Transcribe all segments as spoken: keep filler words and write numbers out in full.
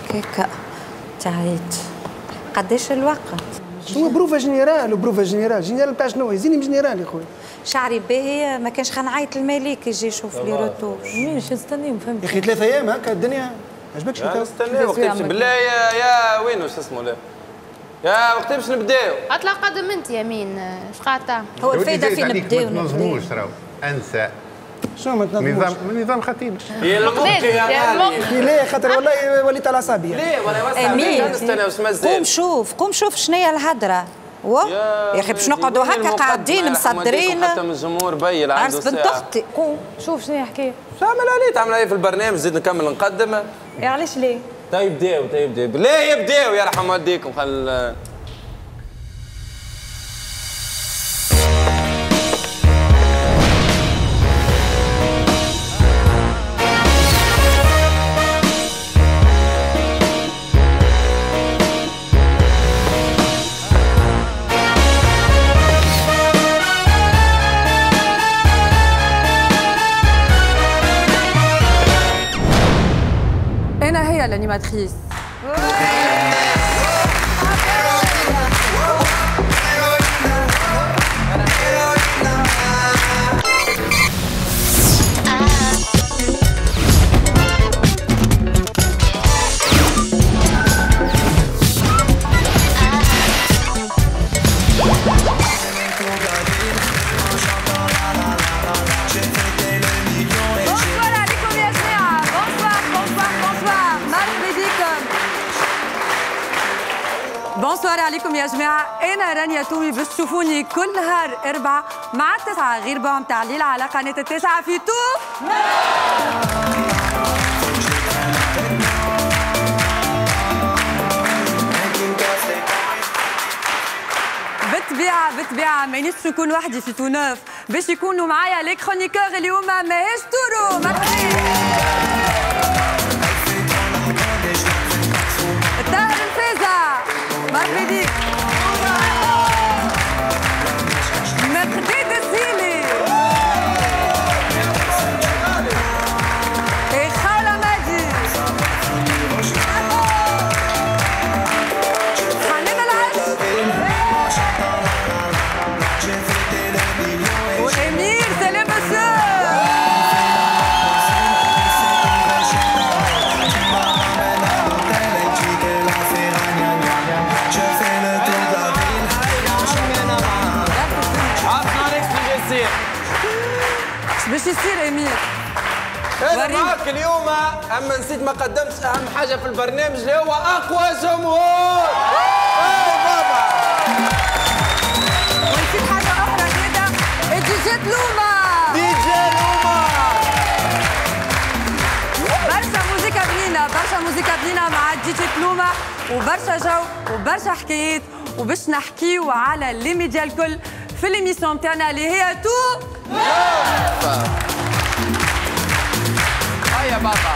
هكاك تعيت. قداش الوقت؟ شنو بروفا جينيرال وبروفا جينيرال جينيرال تاع شنو يزيني من جينيرال يا خويا. شعري باهي ما كانش خنعيط الملك يجي يشوف لي روتور. مين شو نستنيو فهمت يا اخي ثلاثة ايام هكا الدنيا عجبكش انت؟ نستنى وقت باش بالله يا يا وين واش اسمه لا يا وقت باش نبداو. اطلع قدم انت يمين اش قاعد تعمل؟ هو الفايده في نبداو ما تنظموش راهو انسى شنو ما تنظموش؟ نظام نظام خطيب يا المخ يا غالي ليه خاطر والله وليت على اعصابي ليه ولا وسع بيك نستنى واش مازال. قوم شوف قوم شوف شنو هي الهضره. يا اخي باش نقعدوا هكا قاعدين مصدرين حتى من الجمهور بين عنده عرس بنت اختي. قوم شوف شنو هي الحكايه. تعمل عليه تعمل عليه في البرنامج زيد نكمل نقدم. يا علاش ليه؟ طيب بداو طيب بداو ليه يبداو يرحم والديكم خل أنا هي الأنيماتريس. بونسوار عليكم يا جماعة، أنا رانيا تومي باش تشوفوني كل نهار أربعة مع التسعة غير بام تعليل على قناة التاسعة في تو. بالطبيعة بالطبيعة مانيش باش نكون وحدي في تو نوف، باش يكونوا معايا لي كرونيكور اللي هما ماهيش تورو. مرحبا الدار الفازة مرحبا بيك. مقداد السيلي اي خالة ماجي حنان العش وامير سلام مساء. باش يصير امير؟ انا معاك اليوم اما نسيت ما قدمتش اهم حاجه في البرنامج اللي هو اقوى جمهور. اي بابا ونسيت حاجه اخرى كده، دي جي لوما. دي جي لوما برشا موسيقى بنينه برشا موسيقى بنينه مع دي جي لوما وبرشا جو وبرشا حكايات وباش نحكيو على لي ميديا الكل في ليميسيون نتاعنا اللي هي تو هيا بابا.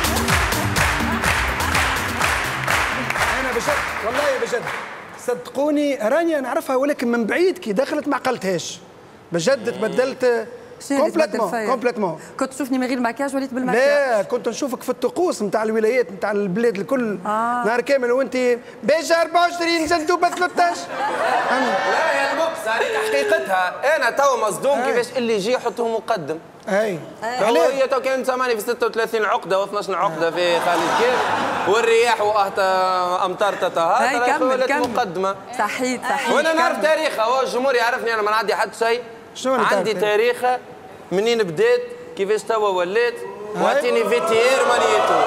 انا بجد والله بجد صدقوني رانيا نعرفها ولكن من بعيد كي دخلت ما عقلتهاش بجد تبدلت كومبليتمون كومبليتمون. كنت تشوفني من غير مكياج وليت بالمكياج. لا كنت نشوفك في الطقوس نتاع الولايات نتاع البلاد الكل آه. نهار كامل وانت بيجا أربعة وعشرين جندوبه ثلاثة عشر. لا يا المقص هذيك حقيقتها. انا تو مصدوم كيفاش اللي يجي يحطه مقدم. اي هي تو كانت ثمانية في ستة وثلاثين عقده و12 عقده في خالد كيف والرياح واهتا امطار تتهاطل ولات مقدمه. صحيت صحيت. وانا نعرف تاريخها والجمهور يعرفني انا ما نعدي حد شيء. عندي تاريخها منين بديت كيفاش توا وليت واعطيني فيتير مانيتو.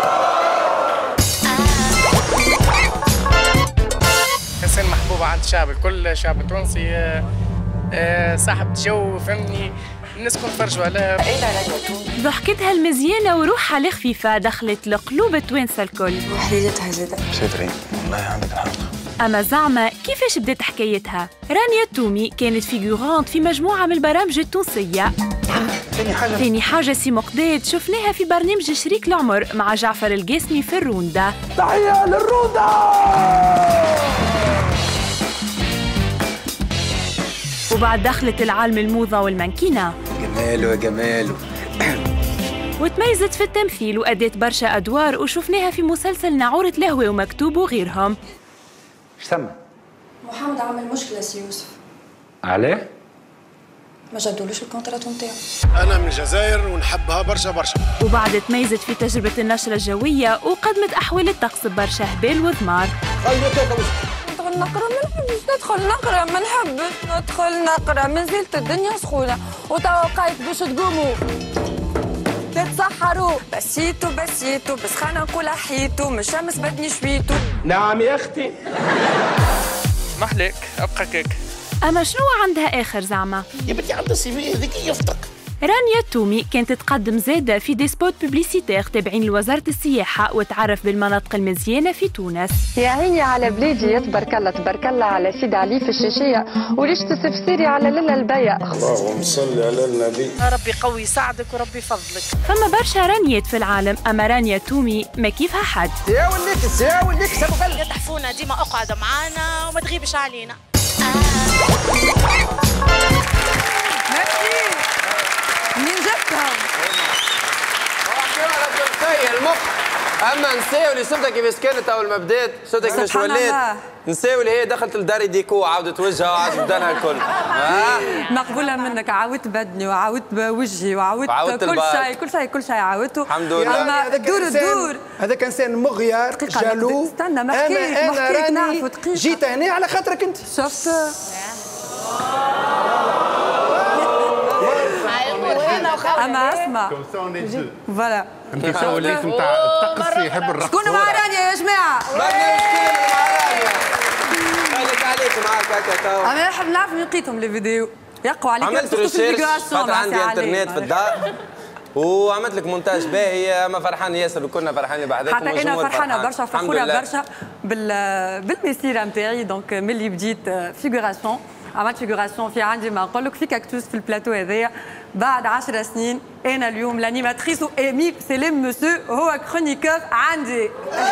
انسان محبوب عند الشعب الكل، شعب تونسي صاحب جو فهمني، الناس كل فرجوا عليها. ضحكتها المزيانة وروحها الخفيفة دخلت لقلوب التوانسة الكل. وحليلتها زادة. شاطرين والله عندك الحق. أما زعما كيفاش بدات حكايتها؟ رانيا تومي كانت فيغورانت في مجموعة من البرامج التونسية. ثاني حاجة ثاني حاجة سي مقداد شفناها في برنامج شريك العمر مع جعفر القاسمي في الروندا. تحية للروندا. وبعد دخلت العالم الموضة والمنكينة. جماله يا جماله. وتميزت في التمثيل وأدت برشا أدوار وشفناها في مسلسل نعورة لهوة ومكتوب وغيرهم. ايش سمى؟ محمد عمل مشكلة سي يوسف. عليه؟ ما جدولوش الكونترات نتاعو. أنا من الجزائر ونحبها برشا برشا. وبعد تميزت في تجربة النشرة الجوية وقدمت أحوال الطقس برشا هبال وثمار. ندخل نقرا ما نحبش ندخل نقرا ما نحبش ندخل نقرا ما زلت الدنيا سخونة وتوا قايت باش تقوموا تتسحروا بسيتو بسيتو بس خلينا نقول حيتو من الشمس بدني شويتو. نعم يا أختي. محليك أبقى كيك. أما شنو عندها آخر زعما؟ يا بنتي عندها السي في هذيك يفتق. رانيا التومي كانت تقدم زادة في دي سبوت بوبليسيتير تابعين لوزارة السياحة وتعرف بالمناطق المزيانة في تونس. يا عيني على بلادي تبارك الله تبارك الله على سيد علي في الشاشية وليش تسفسيري على ليلى البيا. اللهم صل على النبي. ربي قوي يساعدك وربي يفضلك. فما برشا رانيات في العالم أما رانيا التومي ما كيفها حد. يا وليك يا وليك سابو قلب. يا تحفونا ديما اقعد معانا وما تغيبش علينا. منين جبتهم؟ المخ اما نساو اللي صرتها كيفاش كانت اول ما بدات صرتها كيفاش ولات نساو اللي هي دخلت لدار ديكو عاودت وجهها وعاودت بدنها الكل. مقبوله منك عاودت بدني وعاودت وجهي وعاودت كل شيء كل شيء كل شيء عاودته الحمد لله. اما دور الدور هذاك انسان مغيار جالو. استنى ما حكيت ما حكيت نعرفوا دقيقه. جيت هنا على خاطرك انت. شفت اما اسمع فوالا انت وليت نتاع الطقس يحب الرقص. شكون مع رانيا يا جماعه؟ خليك عليك معاك هكا تو. انا نحب نعرف من لقيتهم لي فيديو يقوا عليك. عملت ريسيرش خاطر عندي انترنت في الدار وعملت لك مونتاج باهي. اما فرحان ياسر وكنا فرحانين بعدك. حتى انا فرحانه برشا فخوره برشا بال بالمسيره نتاعي. دونك ملي بديت فيغوراسيون عملت فيغوراسيون في عندي ما نقول لك في كاكتوس في البلاتو هذايا بعد عشر سنين. انا اليوم لانيماتريس وامي سليم مسيو هو كرونيكور عندي.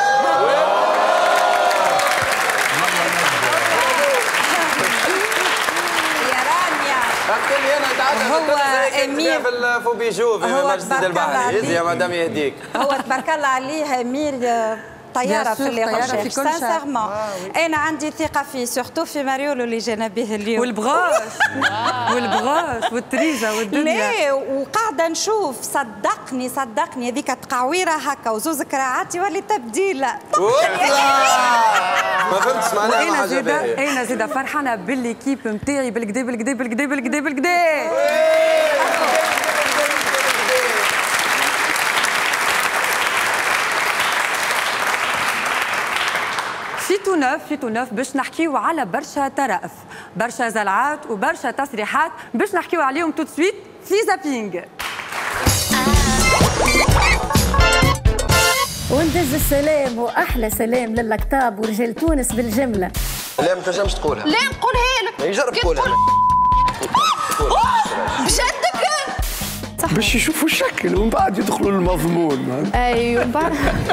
يا رانيا قلت لي انا تعال هو امير في فوبيجو في مسجد البحر. يا مدام يهديك. هو تبارك الله عليه امير طياره في اللي ريشيرش سانسيرمون. انا عندي ثقه فيه سورتو في ماريولو اللي جانا به اليوم والبغاش والبغاش والتريزه والدنيا. لا وقاعده نشوف صدقني صدقني هذيك تقعويره هكا وزوز كراعات يولي تبديله. ما فهمتش معناها انا زيده انا زيده فرحانه بالليكيب نتاعي بالكدا بالكدا بالكدا بالكدا بالكدا. في تونف في تونف باش نحكيو على برشا طرائف برشا زلعات وبرشا تصريحات باش نحكيو عليهم تو سويت في زابينغ. وندز السلام واحلى سلام للكتاب ورجال تونس بالجمله. لا ما تنجمش تقولها. لا نقولها لك. يجرب تقولها. بشدك باش يشوفوا الشكل ومن بعد يدخلوا للمضمون. ايوه بعد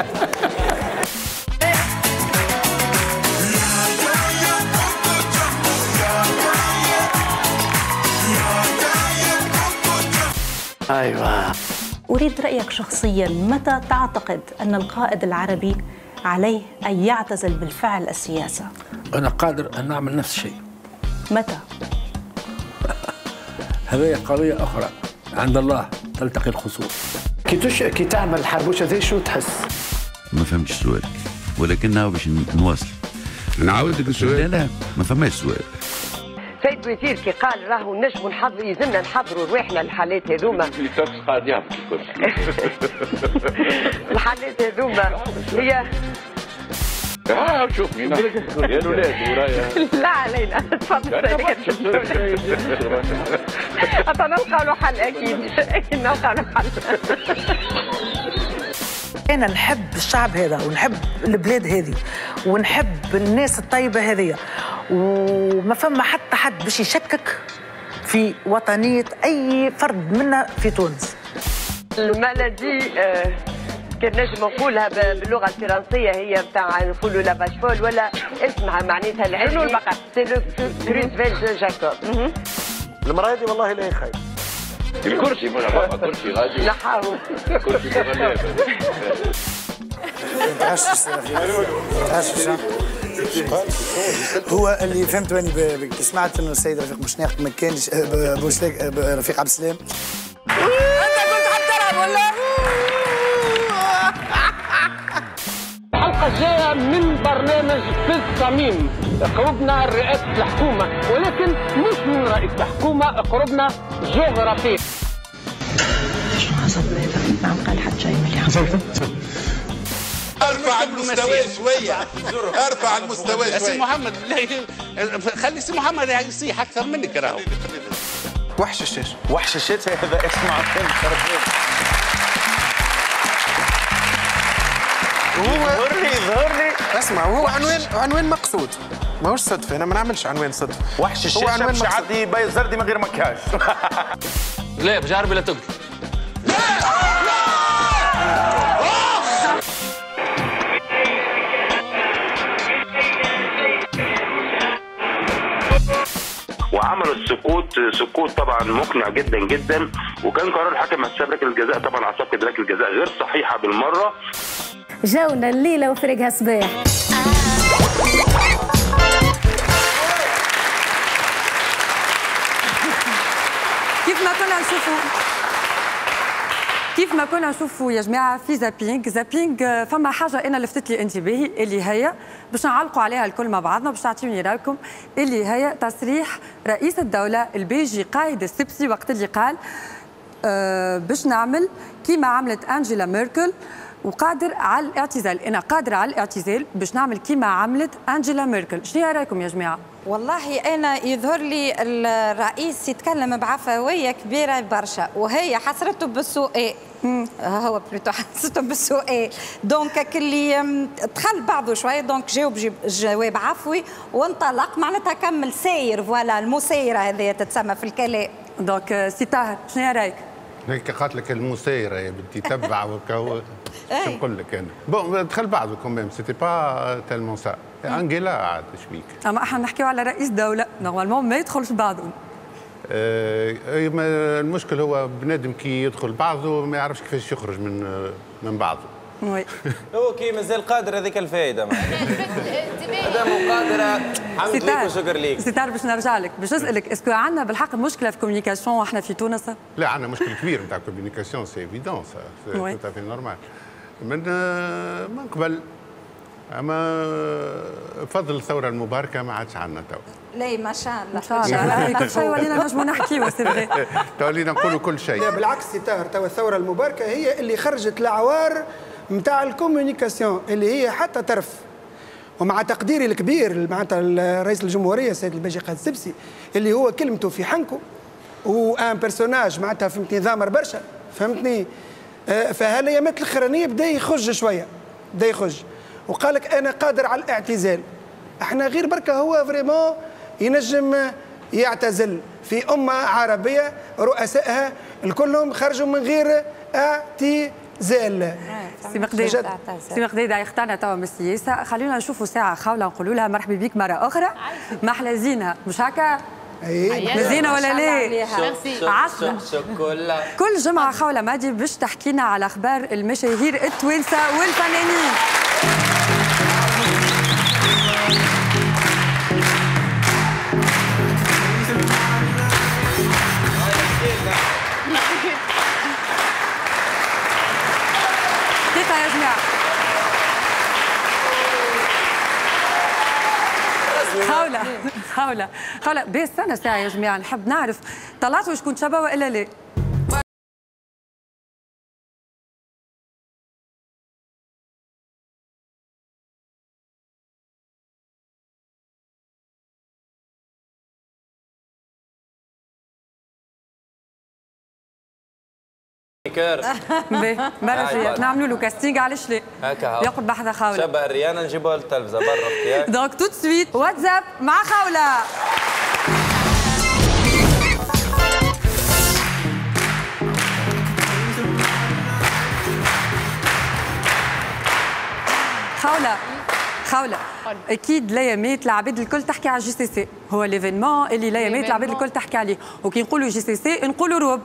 ايوه. اريد رايك شخصيا، متى تعتقد ان القائد العربي عليه ان يعتزل بالفعل السياسه؟ انا قادر ان اعمل نفس الشيء. متى؟ هذه قضيه اخرى عند الله تلتقي الخصوم. كي تش كي تعمل الحربوشه ذي شو تحس؟ ما فهمتش سؤالك ولكنه باش نواصل. نعاود لك السؤال؟ لا لا ما فماش سؤال. سيد وزير كي قال راهو نجموا نحضروا يلزمنا نحضروا رواحنا الحالات هذوما. الطقس قاعد يهبط الكل. الحالات هذوما هي اه شوفني يا الولاد ورايا. لا علينا تفضل. حتى نلقى له حل اكيد اكيد نلقى له حل. أنا نحب الشعب هذا ونحب البلاد هذه ونحب الناس الطيبة هذه وما فما حتى حد باش يشكك في وطنية أي فرد منا في تونس. المالادي آه كان نجم نقولها باللغة الفرنسية هي بتاع نقولوا لا باشفول ولا اسمها معناتها العلم والبقر. سي لو كروزفيل دو جاكوب. المرأة هذه والله لا خايف. الكرسي مش كرسي غادي نحاول كرسي مغلف هو اللي فهمت واني سمعت انه السيد رفيق بوشناق ما كانش بوشناق رفيق عبد السلام. انت كنت حتلعب ولا؟ الحلقة الجاية من برنامج في الصميم قربنا رئاسة الحكومة، ولكن مش من رئيس الحكومة، قربنا جغرافيا. شنو حصل ما عم قال حد شيء مليح. ارفع المستوى شوية، ارفع المستوى شوية. سي محمد خلي سي محمد يصيح أكثر منك راهو. وحش الشاشة. وحش الشاشة هذا اسمع هو ظهر لي ظهر لي اسمع هو عنوان عنوان مقصود ماهوش صدفة، أنا ما نعملش عنوان صدفة. وحش الشاشة مش عادي باي زردي من غير مكياج. لا بجاربي لا تقدر. وعملوا السكوت سكوت طبعا مقنع جدا جدا، وكان قرار الحكم حساب ركله الجزاء طبعا اعتقد ركله الجزاء غير صحيحه بالمره. جونا الليله وفرقها صباح. كيف ما كنا نشوفوا كيف ما كنا نشوفوا يا جماعه في زابينغ زابينغ فما حاجه انا لفتت لي انتباهي اللي هي باش نعلقوا عليها الكل مع بعضنا باش تعطيوني رايكم، اللي هي تصريح رئيس الدوله البيجي قائد السبسي وقت اللي قال أه باش نعمل كيما عملت انجيلا ميركل وقادر على الاعتزال، انا قادره على الاعتزال باش نعمل كيما عملت انجيلا ميركل. شنو رايكم يا جماعه؟ والله انا يظهر لي الرئيس يتكلم بعفويه كبيره برشا، وهي حسرته بالسؤال هو بلوتو حسرته بالسؤال، دونك اللي دخل بعضه شويه دونك جاوب جواب عفوي وانطلق معناتها كمل ساير، فوالا المسيره هذه تتسمى في الكلام. دونك سي طاهر شنو رايك؟ هيك قالت لك المسيره يا بدي تبع وكو شو نقول لك انا؟ بون دخل بعضه كوميم سيتي با تالمون سا انجيلا عاد شبيك. اما احنا نحكيو على رئيس دوله نورمالمون ما يدخلش بعضهم. آه المشكل هو بنادم كي يدخل بعضه ما يعرفش كيفاش يخرج من من بعضه. وي هو كي مازال قادر هذيك الفائده مادام قادر حمد ليك وشكر ليك. ستار باش نرجع لك باش نسالك اسكو عندنا بالحق مشكله في كوميونيكاسيون واحنا في تونس؟ لا عندنا مشكل كبير نتاع كوميونيكاسيون سي ايفيدون سا سي تو نورمال من من قبل، اما فضل الثوره المباركه ما عادش عندنا تو. لا ما شاء الله ما شاء الله كل شيء ولينا نجموا نحكيو سي فري. تولينا نقولوا كل شيء. لا بالعكس تاهر تو الثوره المباركه هي اللي خرجت العوار نتاع الكوميونيكاسيون اللي هي حتى ترف. ومع تقديري الكبير معناتها رئيس الجمهوريه السيد الباجي قائد السبسي اللي هو كلمته في حنكه وان بيرسوناج معناتها فهمتني ضامر برشا فهمتني. فهالايامات الاخرانيه بدا يخج شويه بدا يخج وقال لك انا قادر على الاعتزال. احنا غير بركه هو فريمون ينجم يعتزل في امه عربيه رؤسائها الكلهم خرجوا من غير اعتزال. سي مقداد سي مقداد يختارنا توا من السياسه، خلينا نشوفوا ساعه خاوله نقولوا لها مرحبا بك مره اخرى. ما احلى زينها مش هكا؟ مزينه ولا لا؟ عشرة كل جمعه خاوله مادي باش تحكينا على اخبار المشاهير التوانسه والفنانين. دقيقه يا جماعه. خاوله خاوله خاوله بس استنى ساعه يا جماعه نحب نعرف طلعتوا شكون شبه والا لا؟ كير برا نعملوا له كاستينغ علاش لا؟ هكا ياخذ بحذا خاوله شبه الريانه نجيبوها للتلفزه برا اختيار. دونك تو سويت واتساب مع خاوله. خاوله خاوله اكيد الايامات العباد الكل تحكي على جي سي سي، هو ليفينمون اللي الايامات العباد الكل تحكي عليه، وكي نقولوا جي سي سي نقولوا روب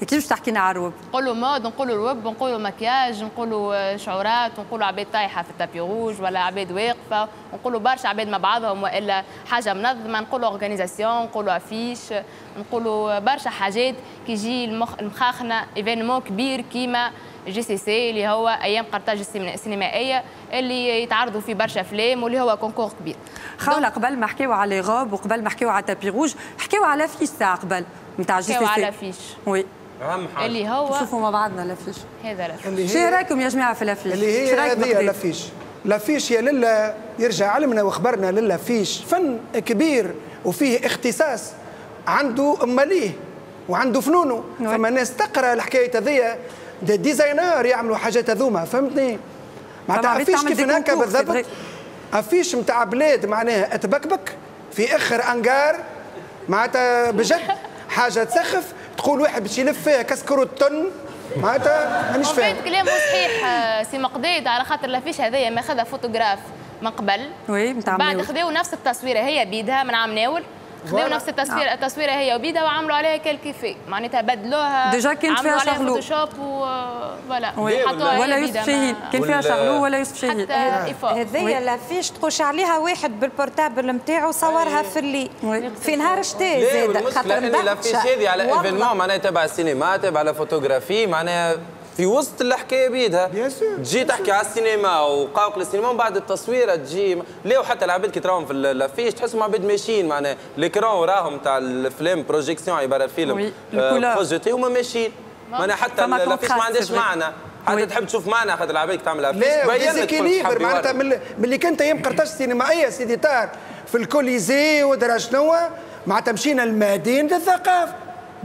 كيفاش تحكي لنا على الروب؟ نقولوا مود، نقولوا الويب، نقولوا مكياج، نقولوا شعورات، نقولوا عباد طايحه في التابي روج ولا عباد واقفه، نقولوا برشا عباد مع بعضهم والا حاجه منظمه، نقولوا اورغانيزاسيون، نقولوا افيش، نقولوا برشا حاجات كي يجي المخ... المخاخنه ايفينمون كبير كيما جي سي سي اللي هو ايام قرطاج السينمائيه اللي يتعرضوا فيه برشا افلام واللي هو كونكور كبير. خاوله قبل ما حكيو على غوب وقبل ما حكيو على تابي روج حكيو على فيش ساعه قبل نتاع جي سي سي. حكيو على فيش. وي. اهم حاجه اللي هو نشوفوا مع بعضنا لافيش. هذا لافيش. شو رايكم يا جماعه في اللافيش؟ اللي هي هذه لافيش. لافيش يا لله يرجع علمنا واخبرنا للافيش فن كبير وفيه اختصاص عنده اماليه وعنده فنونه. فما ناس تقرا الحكايه هذيا دي ديزاينر يعملوا حاجات هذوما فهمتني؟ معناتها افيش كيف هكا بالضبط. افيش نتاع بلاد معناها تبكبك في اخر انجار معناتها بجد حاجه تسخف تقول واحد باش يلف فيها كسكرو التن معناتها مانيش فاهم. كلامه صحيح سي مقديد على خاطر لافيش هذايا ماخذها فوتوغراف من قبل. وي نتاع بعد خذاو نفس التصويره هي بيدها من عام ناول خذوا نفس التصوير التصويره هي وبيدها وعملوا عليها كالكيفي معناتها بدلوها ديجا كانت فيها شغلو فوتوشوب و فوالا حطوها ولا يوسف شاهين كان فيها شغلو ولا يوسف شاهين هذيا لافيش تخش عليها واحد بالبورتابل نتاعو صورها في اللي في نهار الشتاء زاد خاطر لافيش هذه على ايفينمون معناها تبع السينما تبع الفوتوغرافي معناها في وسط الحكايه بيدها تجي تحكي على السينما وقاوق السينما ومن بعد التصويره تجي ليه حتى العباد كي تراهم في الافيش تحسهم عباد ماشيين معناها ليكرون وراهم تاع الفيلم بروجيكسيون عباره فيلم بروجيتي هما ماشيين معناها حتى الافيش ما عندهاش معنى حتى تحب تشوف معنى خاطر العباد تعمل افيش بينت معناتها ملي كنت ايام قرطاج السينمائيه سيدي طار في الكوليزي ودرا شنو معناتها مشينا لمدينه الثقافه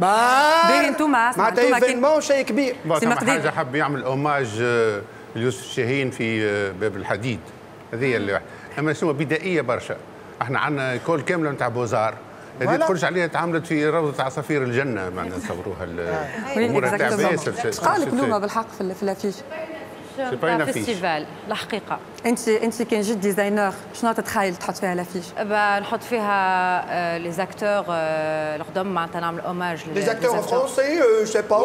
باهي انتوما معناتها ايفينمون شيء كبير. ثم حاجه حب يعمل اوماج ليوسف شاهين في باب الحديد هذه اللي اما شنو بدائيه برشا. احنا عندنا كول كامله نتاع بوزار هذه تخرج عليها تعاملت في روضه عصافير الجنه معنا نصوروها الامور تاع باسل. قالك لوما بالحق في الافيش فيستيفال الحقيقه. انت انت كان جيت ديزاينر شنو تتخيل تحط فيها لافيش؟ نحط فيها لي زاكتور القدام معناتها نعمل اوماج لي زاكتور فرونسي سي با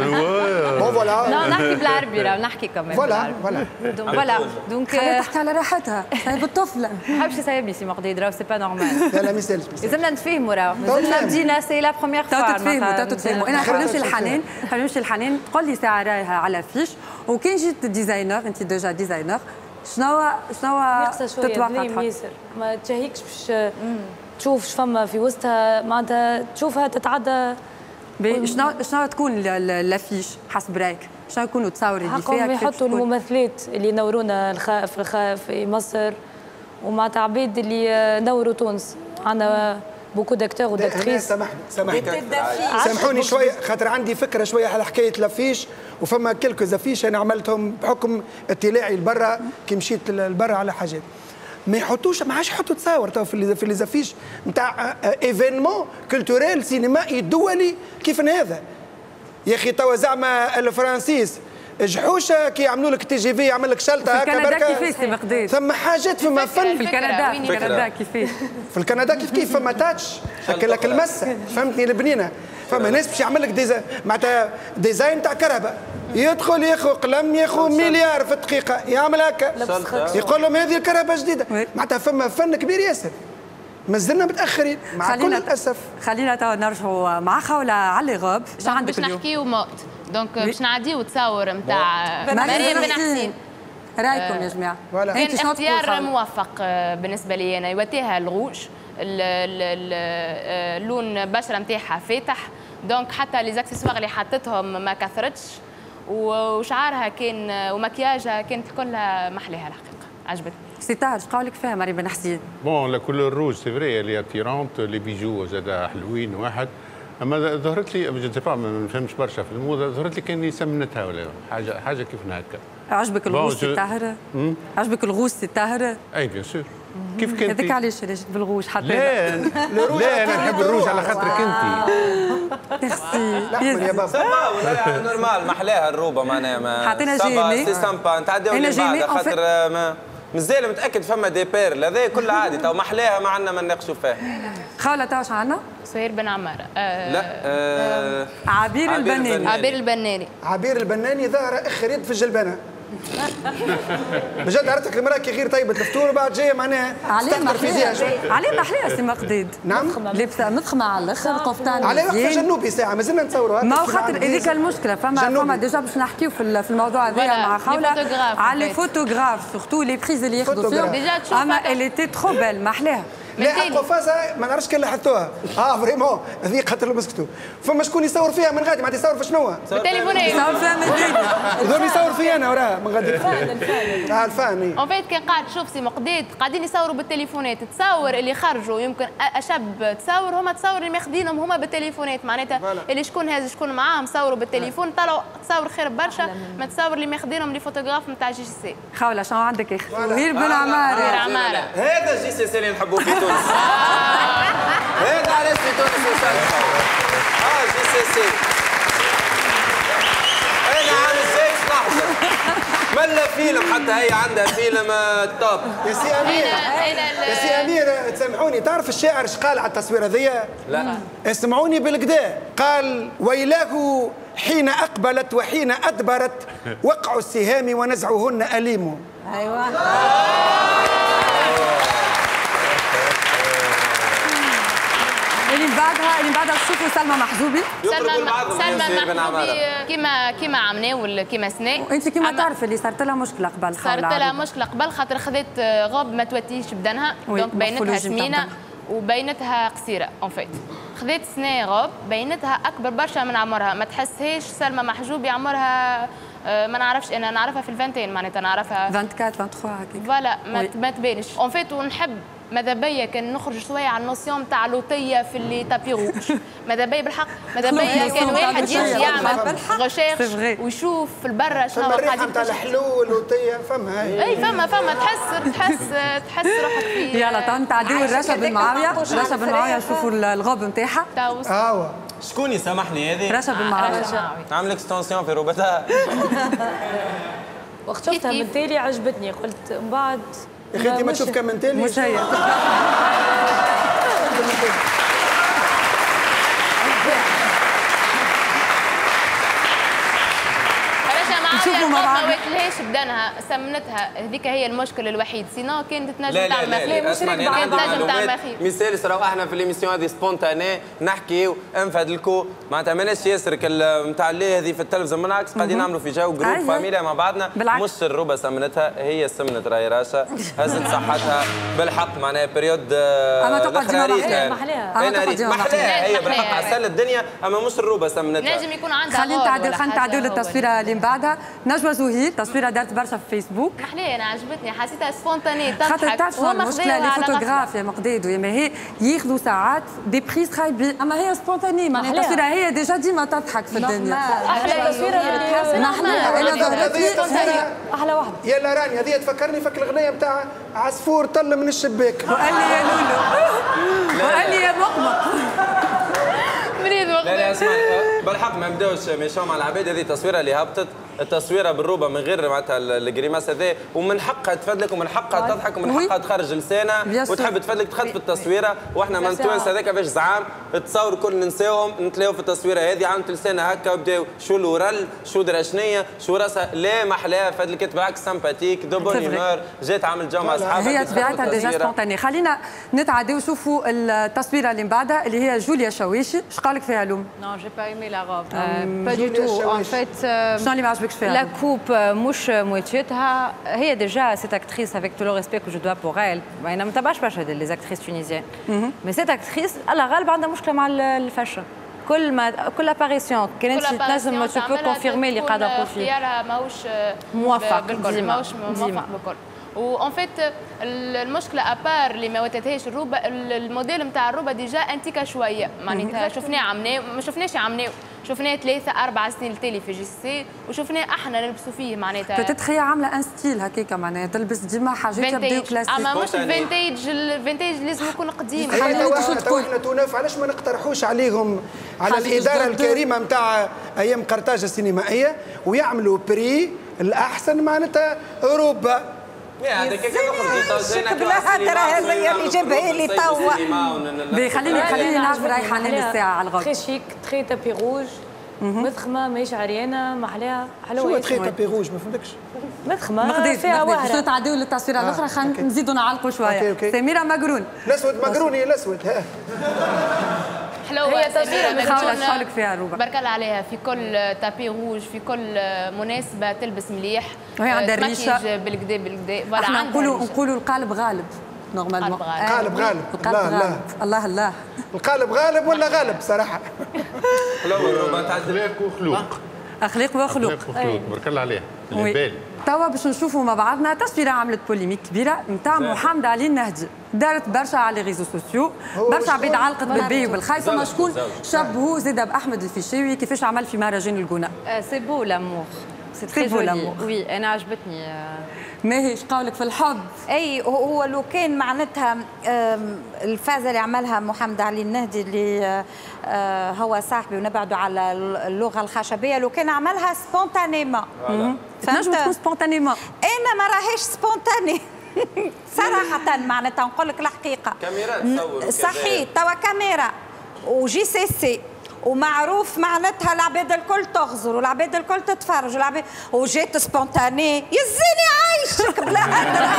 بون فوالا لا نحكي بالعربي راه نحكي كمان فوالا فوالا فوالا دونك خليها تحكي على راحتها صايب الطفله ما حبش يصايبني سي مقديد راه سي با نورمال. لا لا ما يسالش لازمنا نتفاهموا راه مازلنا بدينا سي لا بروميير فوا تتفاهموا تتفاهموا. انا نمشي للحنان نمشي للحنان تقول لي ساعه رايها على فيش وكان جيت ديزاينر انت ديجا ديزاينر شنو شنو تتوقع ياسر ما تشهيكش باش تشوف فما في وسطها معناتها تشوفها تتعدى شنو شنو تكون لافيش حسب رايك شنو يكونوا تصاور اللي فيها كيف يحطوا الممثلات اللي ينورونا الخائف الخائف في مصر ومعناتها عباد اللي نوروا تونس عندنا بوكو داكتور وداكتريس. سامحني سامحني سامحوني شويه خاطر عندي فكره شويه على حكايه لافيش وفما كلكو زافيش انا عملتهم بحكم اطلاعي لبرا كي مشيت لبرا على حاجات ما يحطوش ما عادش يحطوا تصاور تو في في ليزافيش نتاع ايفينمون كولتوريل سينمائي دولي كيف هذا يا اخي توا زعما الفرنسيس جحوشه كي يعملوا لك تي جي في يعمل لك شلطه هكا بركا في كندا كيفاش مقدير ثم حاجات فما فن في كندا في كندا كيفاش في الكندا كيف كيف فما تاتش هكا لك المسه فهمتني البنينه فما ناس باش يعمل لك ديزاين معناتها ديزاين تاع كهرباء يدخل ياخذ قلم ياخذ مليار في الدقيقه يعمل هكا يقول لهم هذه الكهرباء جديده معناتها فما فن كبير ياسر مازلنا متاخرين مع كل الاسف. خلينا توا نرجعوا مع خوله على غاب شنو عندك اليوم؟ باش نحكيو موت دونك باش نعديو تصاور نتاع مريم بن حسين. رايكم يا جماعه؟ كان اختيار موفق بالنسبه لي انا يواتيها الغوش اللون البشره نتاعها فاتح دونك حتى لي زاكسيسوار اللي حطتهم ما كثرتش وشعرها كان ومكياجها كانت كلها محليها الحقيقه عجبتني. سي تاج قولك فيها مريم بن حسين. بون لا كولور روج سي فري اللي اتيرونت لي بيجو زاد حلوين واحد اما ظهرت لي جو سي با ما نفهمش برشا في الموضه ظهرت لي كاني سمنتها ولا حاجه حاجه كيف هكا. عجبك الغوص سي طاهر؟ عجبك الغوص سي طاهر؟ اي بيان سور. كيف كنتي؟ هذاك علاش علاش بالغوش حتى لا لا انا نحب الروج على خاطرك انت. ميرسي يا بابا ولا نورمال محلاها الروبه معناها ما حطينا جيني سي سامبا نتعداو اللي بعد خاطر ما مازال متاكد فما دي بير هذا كل عادي تو محلاها ما عندنا ما نناقشوا فيها. خاوله تو اش عندنا؟ سهير بن عماره. آه لا آه عبير البناني. عبير البناني. عبير البناني ظاهره اخر يد في الجلبانه. بجد عرفتك المراه كي غير طيبه الفطور وبعد جايه معناها تستقدر فيزياء شوي. عليه محلاه سي مقداد. نعم لابسه مضخمه على الاخر قفطان عليه وقفه جنوبي ساعه مازلنا نتصوروا. ما هو خاطر هذيك المشكله فما فما ديجا باش نحكيو في الموضوع هذايا مع خوله على لي فوتوغراف سورتو لي بريز اللي ياخذوا فيهم. اما اللي تي ترو بيل محلاها. لا القفازه ما نعرفش كان لاحظتوها. اه فريمون هذيك خاطر مسكتوا. فما شكون يصور فيها من غادي معناتها يصور في شنو؟ بالتليفونات. يصور فيها من غادي. يظل يصور فيا انا وراها من غادي. الفان اه الفان. اون فيت كان قاعد تشوف سي مقداد قاعدين يصوروا بالتليفونات، تصور اللي خرجوا يمكن اشب تصور هما تصور اللي ماخذينهم هما بالتليفونات معناتها اللي شكون هذا شكون معاهم صوروا بالتليفون طلعوا تصور خير برشا ما تصور اللي ماخذينهم لي فوتوغراف نتاع جي سي سي. خوله شنو عندك يا اخي؟ سهير بن عماره. هذا جي سي سي اللي نحبوه في تونس. هذا علاش في تونس وصلت اه جي سي سي. انا عامل زيك لحظه ملا فيلم حتى هي عندها فيلم توب. يا سي امير يا سي امير تسامحوني تعرف الشاعر ايش قال على التصويره هذيا؟ لا اسمعوني بالكدا قال ويلاه حين اقبلت وحين ادبرت وقع السهام ونزعهن اليم. ايوه اللي بعدها اللي بعدها تشوفوا سلمى محجوبي. سلمى سلمى محجوبي كيما كيما عملناه كيما سناء. وانت كيما تعرف اللي صارت لها مشكله قبل صارت لها مشكله قبل خاطر خذت غوب ما توتيش بدنها دونك بينتها سمينه وبينتها قصيره اون فيت. خذت سناء غوب بينتها اكبر برشا من عمرها ما تحسهاش سلمى محجوبي عمرها ما نعرفش انا نعرفها في الفانتين معناتها نعرفها أربعة وعشرين ثلاثة وعشرين هكاك فوالا ما تبانش اون فيت ونحب ماذا بيا كان نخرج شويه على النوسيون تاع لوطيه في اللي تابي روج. ماذا بيا بالحق ماذا بيا كان واحد يمشي يعمل غوشيرش ويشوف في البرا شنو قاعد يصير. تاع الحلول لوطيه فما هاي. اي فما فما تحس تحس تحس روحك في. يلا تو نتعديو الرشا بن معاويه. رشا بن معاويه نشوفوا الغوب نتاعها. اه شكون يسامحني هذه؟ رشا بن معاويه. عامل اكستنسيون في ركبتها. وقت شفتها من تالي عجبتني قلت من بعد يا اخي انت ما تشوف كم من تالي مش هي. شوفوا مع بعض ما واكلهاش بدنها سمنتها هذيك هي المشكل الوحيد سينو كانت تنجم تعمل مخيم مش كانت تنجم تعمل مخيم مثال صراو احنا في ليميسيون هذه سبونتاني نحكيو انفدلكو معناتها ماناش ياسر نتاع اللي هذه في التلفزيون بالعكس قاعدين نعملوا في جو جروب فاميليا مع بعضنا مش الربا سمنتها هي سمنت راهي راشا هزت صحتها بالحق معناها بريود اما تقعد محلاها محلاها محلاها هي بالحق عسل الدنيا اما مش الربا سمنتها لازم يكون عندها خلينا نتعدوا خلينا نتعدوا للتصويره اللي من بعدها. نجوى زهير تصويره دارت برشا في فيسبوك. محليه انا عجبتني حسيتها سبونتاني تضحك. خاطر تعرف المشكله لي فوتوغراف يا مقداد اما هي ياخذوا ساعات دي بريز خايبين اما هي سبونتاني معناها التصويره هي ديجا ديما تضحك في الدنيا. احلى تصويره محليه انا ظهرت لي احلى واحده. يلا راني هذه تفكرني فك الاغنيه نتاع عصفور طل من الشباك وقال لي يا لولو وقال لي يا مقمق. مريض لا لا اسمعي بالحق ما نبداوش ميشون مع العباد هذه تصويره اللي هبطت التصويره بالروبه من غير معناتها الجريماس هذا ومن حقها تفدلك ومن حقها تضحك ومن حقها تخرج لسانها وتحب تفدلك تخد في التصويره واحنا من تونس هذاك باش زعام تصور كل ننساوهم نتلاقوا في التصويره هذه عملت لسانها هكا وبداو شو الورل شو دراشنيه شو راسها لا محلاها فدلك بالعكس سامباتيك دو بون هيمور جات عامل جو مع اصحابها هي طبيعتها ديجا سبونتاني. خلينا نتعداو نشوفوا التصويره اللي من بعدها اللي هي جوليا شويشي. اش قالك فيها لوم؟ Non, j'ai pas aimé la robe. Euh, pas du tout. En fait, شنو اللي ما عجبكش فيها؟ la coupe مش مويتشتها هي ديجا cette actrice avec tout le respect que je dois pour elle. انا ما نتبعش برشا les actrices tunisiennes. Mais cette actrice على غالب عندها مشكله مع الفاشن. كل ما كل اباريسيون كانت تنجم تو بو كونفيرمي اللي قاعده نقول فيه. اختيارها ماهوش موفق بالكل ماهوش موفق بالكل. وان فيت المشكله ابار اللي ما وتتهاش الروبه الموديل نتاع الروبه ديجا انتيكا شويه معناتها شفناه عملناه ما شفناش عملناه شفناه ثلاثة أربع سنين التالي في جي سي وشفناه احنا نلبسوا فيه معناتها بتتخيل عامله ان ستيل هكاك معناتها تلبس ديما حاجات يبداو كلاسيك اما مش الفينتاج الفينتاج لازم يكون قديم. احنا توناف علاش ما نقترحوش عليهم على الاداره الكريمه نتاع ايام قرطاج السينمائيه ويعملوا بري الاحسن معناتها اوروبا شكلها ترى هذه اللي جابها لي توا. خليني خليني نعرف راي حنان الساعه على الغد. تري شيك تري تابي روج مضخمه ماهيش عريانه محلاها حلوه. شو تري تابي روج ما فهمتكش؟ مضخمه فيها وهره. باش نتعداو للتصويره الاخرى خلينا نزيدوا نعلقوا شويه. سميره مقرون. الاسود مقروني الاسود ها. حلوه هي تصويره نحاول نشارك فيها روبا. بارك الله عليها في كل تابي روج في كل مناسبه تلبس مليح. وهي عندها الريشه بالكدا بالكدا. احنا نقولوا نقولوا القالب غالب. نورمالمون قالب غالب. الله الله الله الله. القالب غالب ولا غالب صراحه؟ اخلاق وخلوق. اخلاق وخلوق. بارك الله عليها. البال. توا باش نشوفوا مع بعضنا تصويره عملت بوليميك كبيره نتاع محمد علي النهدي، دارت برشا على ريزو سوسيو، برشا عباد علقت بالبي وبالخايفه، ما شكون شبهوه زاد باحمد الفيشاوي كيفاش عمل في مهرجان الجونه. سي بو لامور، سي بو لامور. وي انا عجبتني. ماهيش قولك في الحب؟ اي هو لو كان معناتها الفازه اللي عملها محمد علي النهدي اللي هو صاحبي ونبعدوا على اللغه الخشبيه، لو كان عملها سبونتانيمون تنجم تكون سبونتانيمون. انا ما راهيش سبونتاني صراحه، معناتها نقول لك الحقيقه. كاميرا تصور صحيح، توا كاميرا وجي سي سي ومعروف معناتها العباد الكل تغزر والعباد الكل تتفرج والعباد وجات سبونتاني يزيني عايشك بلا قدر.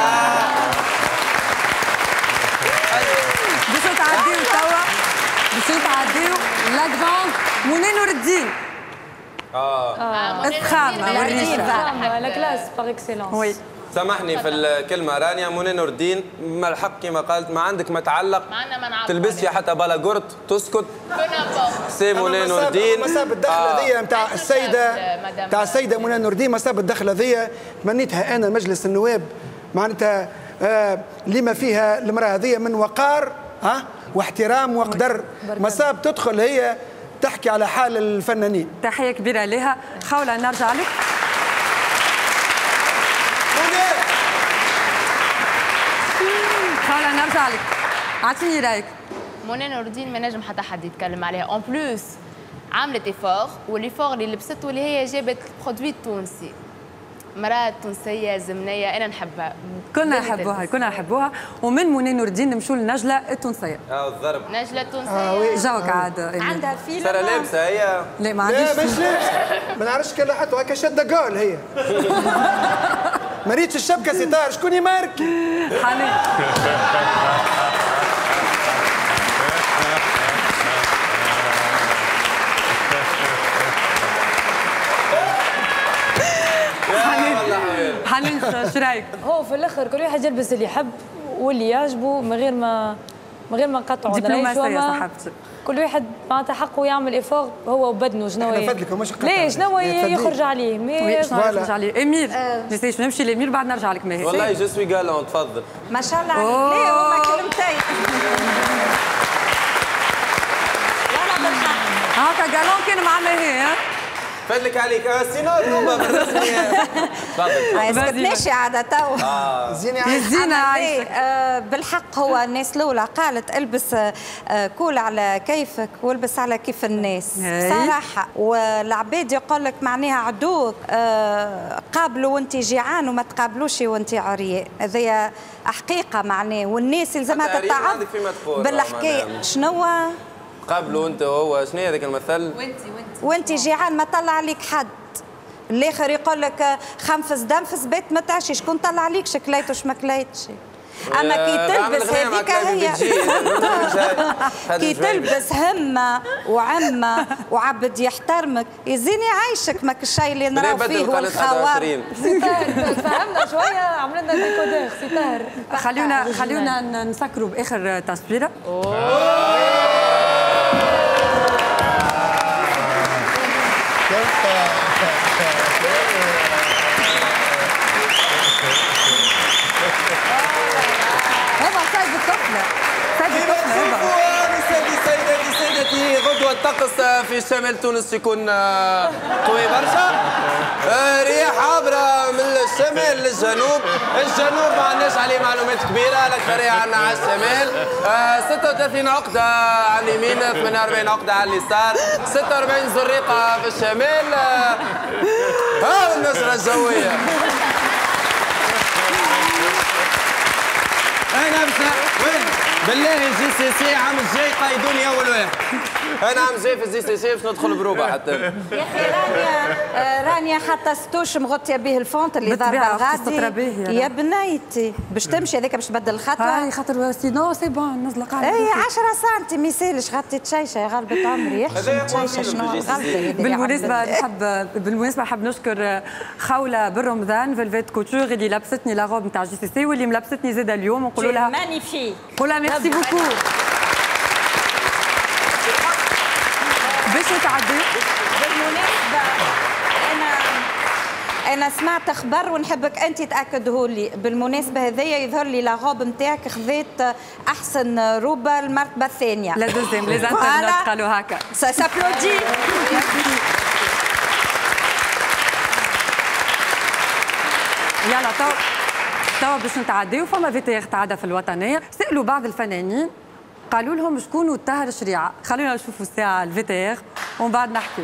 باش تعديو توا باش تعديو لا جراند منى نور الدين. اه الفخامه والريشه لا كلاس باغ اكسيلونس. وي سامحني في الكلمه رانيا منى نور الدين ما الحق كما قالت ما عندك ما تعلق تلبس فيها حتى بالاغورت تسكت سي منى نور الدين. مصاب الدخله ذي نتاع السيده نتاع السيده منى نور الدين، مصاب الدخله ذي تمنيتها انا مجلس النواب معناتها آه لما فيها المراه هذه من وقار ها آه واحترام وقدر، مصاب تدخل هي تحكي على حال الفنانين. تحيه كبيره لها. خوله نرجع لك. خوله نرجع لك، اعطيني رايك. منى نور الدين ما نجم حتى حد يتكلم عليها، اون بلوس عملت ايفور والليفور اللي لبسته واللي هي جابت برودوي تونسي، مرأة تونسية زمنية أنا نحبها. كلنا نحبوها كلنا نحبوها. ومن منى نور الدين نمشوا لنجلة التونسية. اه الضرب. نجلة التونسية. آه جاوك عاد. عندها فيلم. ترى لابسة هي. لا ما عنديش. لا مش لابسة. ما نعرفش كان حتى هكا شادة جول هي. ما ريتش الشبكة ستار شكون يماركي؟ حنان. حنان شو رايك؟ هو في الاخر كل واحد يلبس اللي يحب واللي يعجبه من غير ما من غير ما نقطعوا دبلوماسيه صاحبتي. كل واحد معناتها حقه يعمل ايفور هو وبدنه شنو انا فدلك مش قطع. ليه شنو يخرج عليه؟ مي شنو يخرج عليه؟ امير نسيت نمشي لامير بعد نرجع لك ماهي. والله جو سوي قالون تفضل. ما شاء الله عليك. ليه هما كلمتين. لا لا بالحق. هاكا قالون كان مع ماهي ها؟ فدلك عليك سينو روبا بالرسمية. تفضل. ما سكتناش عادة تو. زيني عايشك. زينة عايشك. بالحق هو الناس الأولى قالت البس كول على كيفك والبس على كيف الناس. صراحة والعباد يقول لك معناها عدوك قابلوا وانت جيعان وما تقابلوش وانت عريان. هذه حقيقة معناه والناس يلزمها تتعظ بالحكاية. شنو؟ قابلوا انت وهو شنو هذاك المثل؟ وانت وانت وانت جيعان ما طلع عليك حد. الاخر يقول لك خنفس دنفس بيت ما تعشي، شكون طلع عليك شكليت وش ما كليتش. اما كي تلبس هذيك هي كي تلبس همه وعمه وعبد يحترمك يزيني عايشك ماك الشيء اللي نراو فيه والخوار. فهمنا شويه عملنا ديكودير ستار. خلينا خلينا نسكروا باخر تصويره. هذا سيد الطفلة سيد الطفلة سيدي سيداتي سيداتي غدوة الطقس في شمال تونس يكون قوي برشا. رياح عابرة من الشمال للجنوب، الجنوب ما عندناش عليه معلومات كبيرة، الأكثرية عندنا على الشمال. ستة وثلاثين عقدة على اليمين، ثمانية وأربعين عقدة على اليسار، ستة وأربعين زريقة في الشمال. ها النشرة الجوية. بالله جي سي سي عام الجاي قايدوني اول واحد. انا عام الجاي في الجي سي سي باش ندخل بروبه حتى. يا اخي رانيا رانيا حتى ستوش مغطيه به الفونت اللي ضاربه غادي يا بنيتي باش تمشي هذاك باش تبدل الخطوه. هاي خاطر سينو سي بون نزلق على اي عشرة سنتي ما يسالش غطيت شيشه يا غلبة عمري يحشم شيشه شنو الغلطه. بالمناسبه نحب بالمناسبه نحب نشكر خوله بالرمضان فيلفيت كوتور اللي لبستني لا روب نتاع جي سي سي واللي ملبستني زاده اليوم ونقولوا لها مانيفي. نقول لها ميرسي بوكو. باش نتعدي بالمناسبه انا انا سمعت خبر ونحبك انت تاكده لي. بالمناسبه هذيا يظهر لي لا روب نتاعك خذيت احسن روبه المرتبه الثانيه. لا دوزيام لي زانترنت قالوا هكا. سا سابلودي. يلا تو توا باش نتعديو. فما فيتير تعدى في الوطنيه سالوا بعض الفنانين قالوا لهم شكون الطاهر شريعه. خلونا نشوفوا الساعه الفيتير ومن بعد نحكي.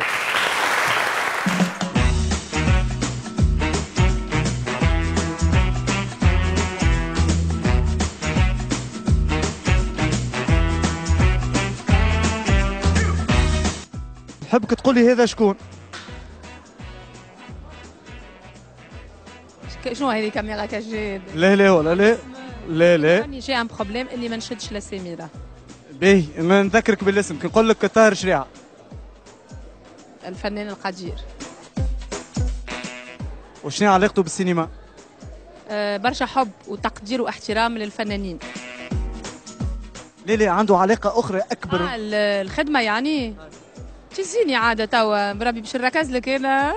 نحبك تقولي هذا شكون؟ شنو هذه كاميرا كجاد؟ لا لا ولا لا لا لا راني جاي ان بروبليم اللي ما نشدش لسميره. باهي ما نذكرك بالاسم كي نقول لك طاهر شريعه. الفنان القدير. وشنو علاقته بالسينما؟ أه برشا حب وتقدير واحترام للفنانين. لا لا عنده علاقه اخرى اكبر. آه الخدمه يعني تزيني عاده توا بربي باش نركز لك انا.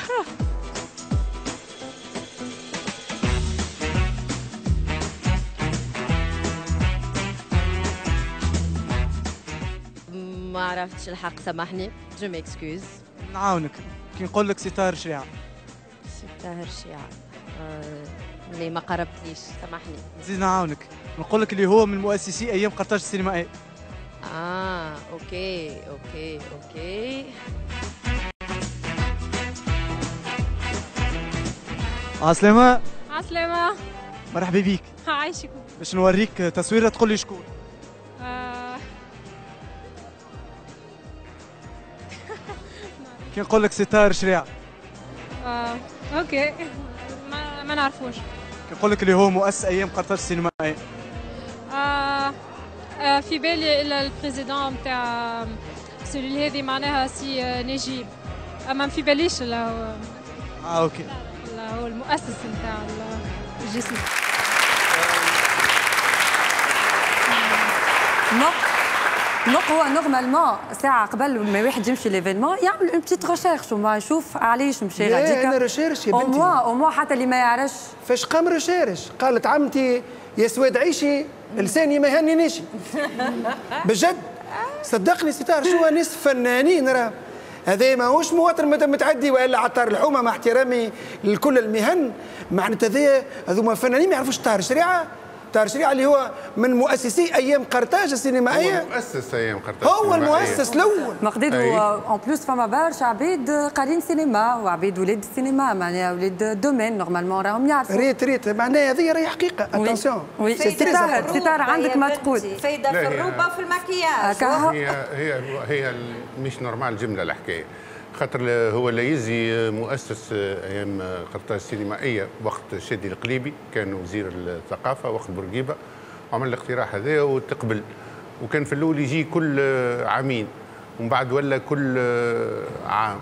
ما عرفتش الحق سامحني جو ميكسكوز. نعاونك كي نقول لك سي طاهر شريعه. سي طاهر شريعه آه... اللي ما قربتليش سامحني. نزيد نعاونك نقول لك اللي هو من مؤسسي ايام قرطاج السينمائي. اه اوكي اوكي اوكي. عسلامة. عسلامة. مرحبا بيك. عايشك. باش نوريك تصويره تقول لي شكون. آه. كي نقول لك سي طاهر شريعه. آه. اوكي ما, ما نعرفوش. كي نقول لك اللي هو مؤسس ايام قرطاج السينمائي. آه. آه في بالي الا البريزيدون نتاع سوري هذه معناها سي نجيب اما ما في باليش اللي هو. اه اوكي. لا هو المؤسس نتاع الجي سي. نق نق هو نورمالمون ساعة قبل ما واحد يمشي ليفينمون يعمل اون بتيت ريشيرش وما يشوف علاش مشى غاديكا. انا ريشيرش يا بنتي. او موا او موا حتى اللي ما يعرفش. فاش قام ريشيرش قالت عمتي يا سواد عيشي لساني ما يهنينيش. بجد صدقني سي طاهر شو ناس فنانين راه. هذا ماهوش مواطن متعدي والا عطار الحومه مع احترامي لكل المهن. معناتها هذا هذوما فنانين ما يعرفوش طاهر شريعه. طاهر شريعه اللي هو من مؤسسي ايام قرطاج السينمائيه. هو مؤسس ايام قرطاج هو المؤسس الاول. مقديد اون بلوس فما برشا عبيد قارين سينما وعبيد ولاد السينما معناها ولاد دومين نورمالمون راهم يعرفوا. ريت ريت معناها هذه راهي حقيقه اتونسيون. وي سي طاهر سي طاهر عندك ما تقول. فايده في الروبه وفي المكياج. هي هي هي مش نورمال جمله الحكايه. خاطر هو لا يزي مؤسس ايام قرطاج السينمائيه وقت شادي القليبي كان وزير الثقافه وقت بورقيبه وعمل الاقتراح هذا وتقبل. وكان في الاول يجي كل عامين ومن بعد ولا كل عام.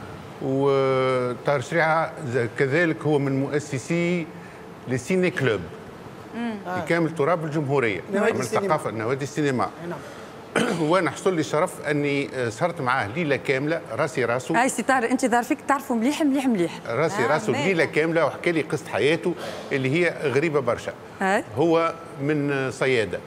وطاهر شريعه كذلك هو من مؤسسي لسيني كلوب في كامل تراب الجمهوريه. عمل الثقافه نوادي السينما. وانا حصل لي الشرف اني سهرت معاه ليله كامله راسي راسو. اي سي طاهر انت ظهر فيك تعرفوا مليح مليح مليح. راسي آه راسو ليله كامله وحكى لي قصه حياته اللي هي غريبه برشا. هاي. هو من صياده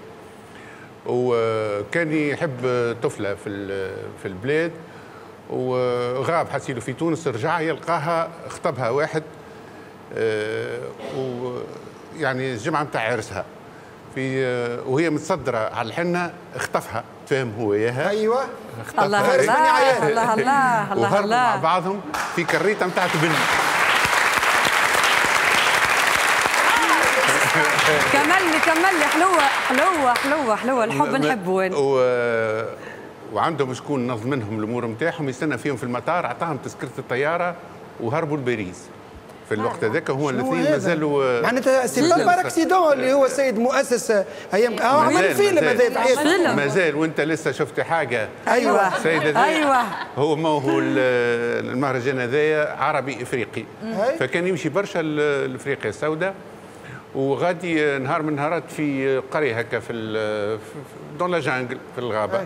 وكان يحب طفله في في البلاد وغاب حسيله في تونس رجع يلقاها خطبها واحد آه ويعني الجمعه نتاع عرسها في وهي متصدره على الحنه اختفها تفهم هو اياها. ايوه اختفها. الله الله الله الله الله وهربوا مع بعضهم في كريته نتاع تبني. كمال كمل لي حلوه حلوه حلوه حلوه الحب نحبه وين و... وعندهم شكون نظم منهم الامور نتاعهم يستنى فيهم في المطار، اعطاهم تذكره الطياره وهربوا لباريس. في الوقت هذاك هو الاثنين مازالوا معناتها سي با بار اكسيدون اللي هو السيد مؤسس ايام اه عمل فيلم هذا في حياته مازال. وانت لسه شفت حاجه. ايوه السيد هذا ايوه هو ما هو المهرجان هذايا عربي افريقي، فكان يمشي برشا لافريقيا السوداء. وغادي نهار من نهارات في قريه هكا في دون لا جانجل في الغابه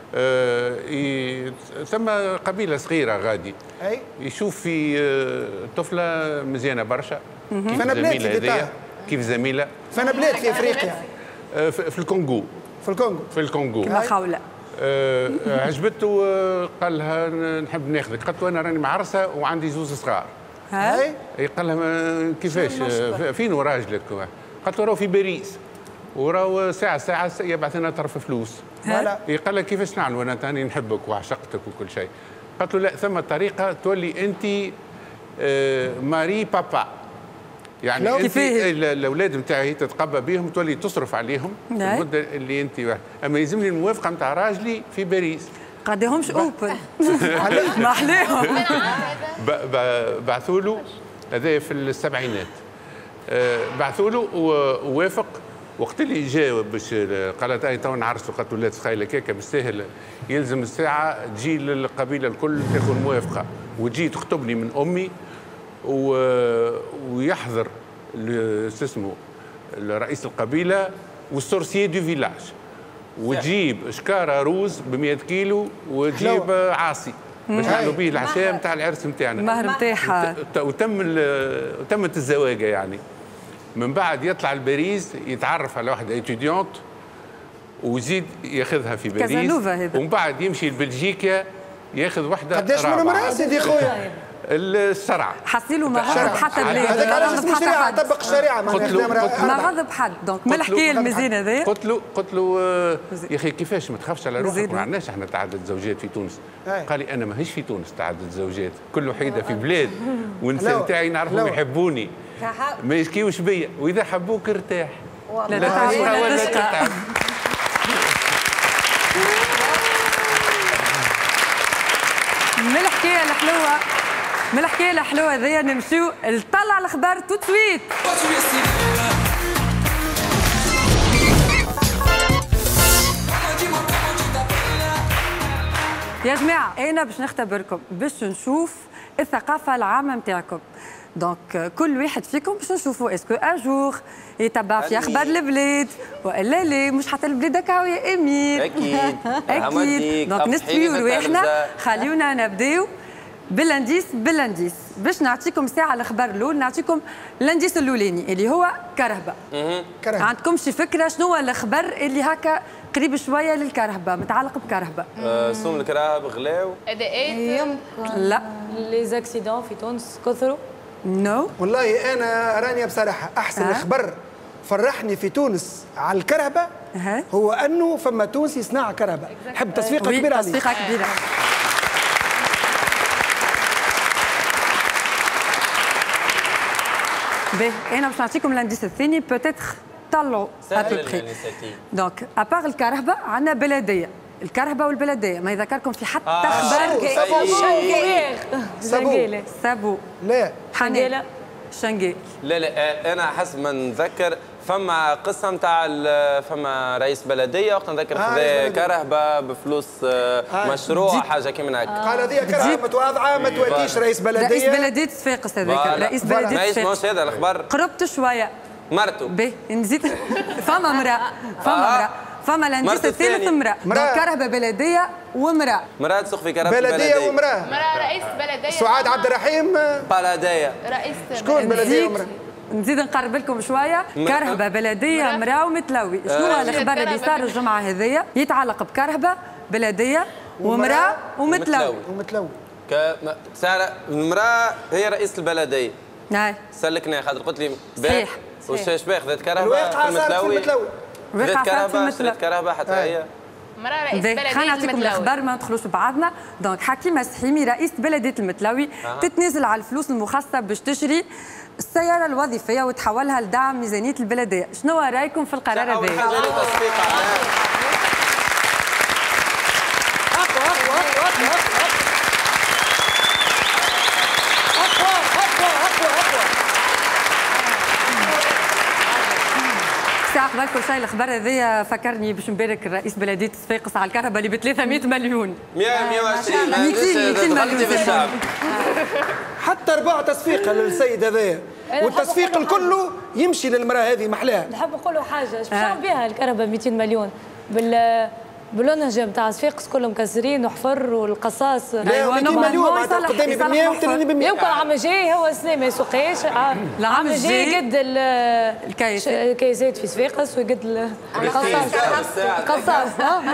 آه ثم قبيله صغيره غادي أي. يشوف في طفله مزيانه برشا كيف زميله هذيا كيف زميله فانا بلاد في افريقيا آه في الكونغو في الكونغو في الكونغو كما خاوله آه عجبته قال لها نحب ناخذك. قالت له انا راني معرسه وعندي زوز صغار. هاي قال لها كيفاش فين راجلك؟ قالت له راهو في باريس وراهو ساعه ساعه يبعث لنا طرف فلوس. فوالا قال لها كيفاش نعملوا انا تاني نحبك وعشقتك وكل شيء. قالت له لا ثم طريقه تولي انت آه ماري بابا، يعني انت الاولاد نتاعي تتقبى بهم تولي تصرف عليهم المده اللي انت، اما يلزمني الموافقه نتاع راجلي في باريس. قداهمش اوبن ما احلاهم. بعثوا له هذا في السبعينات بعثوا له ووافق. وقت اللي جا باش قالت اي تو نعرسوا، قالت له لا تخيل هكاك بالساهل يلزم الساعه تجي للقبيله الكل تاخذ موافقه وتجي تخطبني من امي و... ويحضر شو اسمه رئيس القبيله والسورسيي دو فيلاج وتجيب شكاره روز ب مئة كيلو وتجيب عاصي باش نعملوا به العشاء نتاع العرس نتاعنا. المهر نتاعها وتم وتمت الزواجه يعني. من بعد يطلع لباريس يتعرف على واحده ايتوديونت ويزيد ياخذها في باريس ومن بعد يمشي لبلجيكا ياخذ واحده قداش من عمرها سيدي خويا؟ الشرع حسيلو ما غضب حتى بلاد هذاك علاش اسمه شريعه طبق الشريعه ما غضب حد. دونك من الحكايه المزيانه هذايا قلت له قلت له يا اخي كيفاش ما تخافش على روحك، ما عندناش احنا تعدد زوجات في تونس. قال لي انا ماهيش في تونس تعدد زوجات، كل وحيده في بلاد والنساء نتاعي نعرفهم يحبوني ما يشكيوش بيا واذا حبوك ارتاح لا تشقى ولا تتعب. من الحكايه الحلوه من الحكايه الحلوه هذيا نمشيو نطلع الاخبار تو سويت. يا جماعه انا باش نختبركم باش نشوف الثقافه العامه نتاعكم. دونك كل واحد فيكم باش نشوفوا اسكو اجور يتبع في اخبار البلاد والا لا. مش حتى البلاد هكا يا امير اكيد اكيد. دونك نستويو رواحنا. خليونا نبداو بالانديس بالانديس باش نعطيكم ساعه الاخبار الاول. نعطيكم الانديس الاولاني اللي هو كرهبه. عندكم شي فكره شنو هو الاخبار اللي هكا قريب شويه للكرهبه متعلق بكرهبه؟ أه سوم الكرهب غلاو اداءات لا لي زاكسيدون في تونس كثروا نو no. والله انا راني بصراحه احسن أه؟ خبر فرحني في تونس على الكرهبه أه؟ هو انه فما تونسي صناع كرهبه. نحب تصفيقه كبيره عليه. تصفيقه كبيره. باهي انا باش نعطيكم الانديس الثاني بوتيتر طلعوا سهل. دونك ابار الكرهبه عندنا بلديه. الكرهبه والبلديه ما يذكركم في حتى اخبار. سابو سابو لا حنيله شنقي. لا لا انا حسب ما نتذكر فما قصه نتاع فما رئيس بلديه وقت نذكر خذا كرهبه بفلوس آه. مشروع آه. حاجه كيما هكا. قال هذه كرهبه متواضعه ما توديش رئيس بلديه. رئيس بلديه صفاقس هذاك. رئيس بلديه صفاقس ماهوش هذا الاخبار. قربت شويه. مرته باهي نزيد فما امراه فما امراه فما الانديس الثالث امراه. كرهبه بلديه وامراه. مراه تسوق في كرهبه بلديه, بلدية وامراه. امراه رئيس بلديه سعاد عبد الرحيم بلديه. رئيس شكون بلديه وامراه؟ نزيد نقرب لكم شويه. كرهبه بلديه امراه ومتلوي. شنو هو الاخبار اللي صار الجمعه هذيا يتعلق بكرهبه بلديه وامراه ومتلوي ومتلوي ك ساره المراه هي رئيس البلديه. نعم سلكنا خاطر قلت لي صحيح وش باخ ذات كرهبه الواقعه صارت في المتلوي. ذات كرهبه شريت كرهبه حتى هي مرة رئيس بلدية خلينا نعطيكم المتلوي. الاخبار ما ندخلوش بعضنا. دونك حكيمه سحيمي رئيس بلديه المتلوي أه. تتنازل على الفلوس المخصصه باش تشري السياره الوظيفيه وتحولها لدعم ميزانيه البلديه. شنو رايكم في القرار هذا؟ اول حاجه له تصفيق عليها. قبل كل شيء الاخبار هذيا فكرني باش نبارك رئيس بلديه صفاقس على الكهرباء اللي ب ثلاثمائة مليون. مئة وعشرين مليون بالشعب. حتى ربع تصفيق للسيد هذايا، والتصفيق الكله يمشي للمراه هذه محلاها. نحب نقول له حاجه، ايش باش نعمل بها الكهرباء مئتين مليون؟ بال بالونج نتاع صفاقس كلهم مكسرين وحفر والقصاص. لا مئتين مليون معناتها قدامي ب مئة وثاني ب مئة. يمكن العام الجاي هو السنه ما يسوقيش. العام الجاي قد الكيسات في صفاقس وقد القصاص. القصاص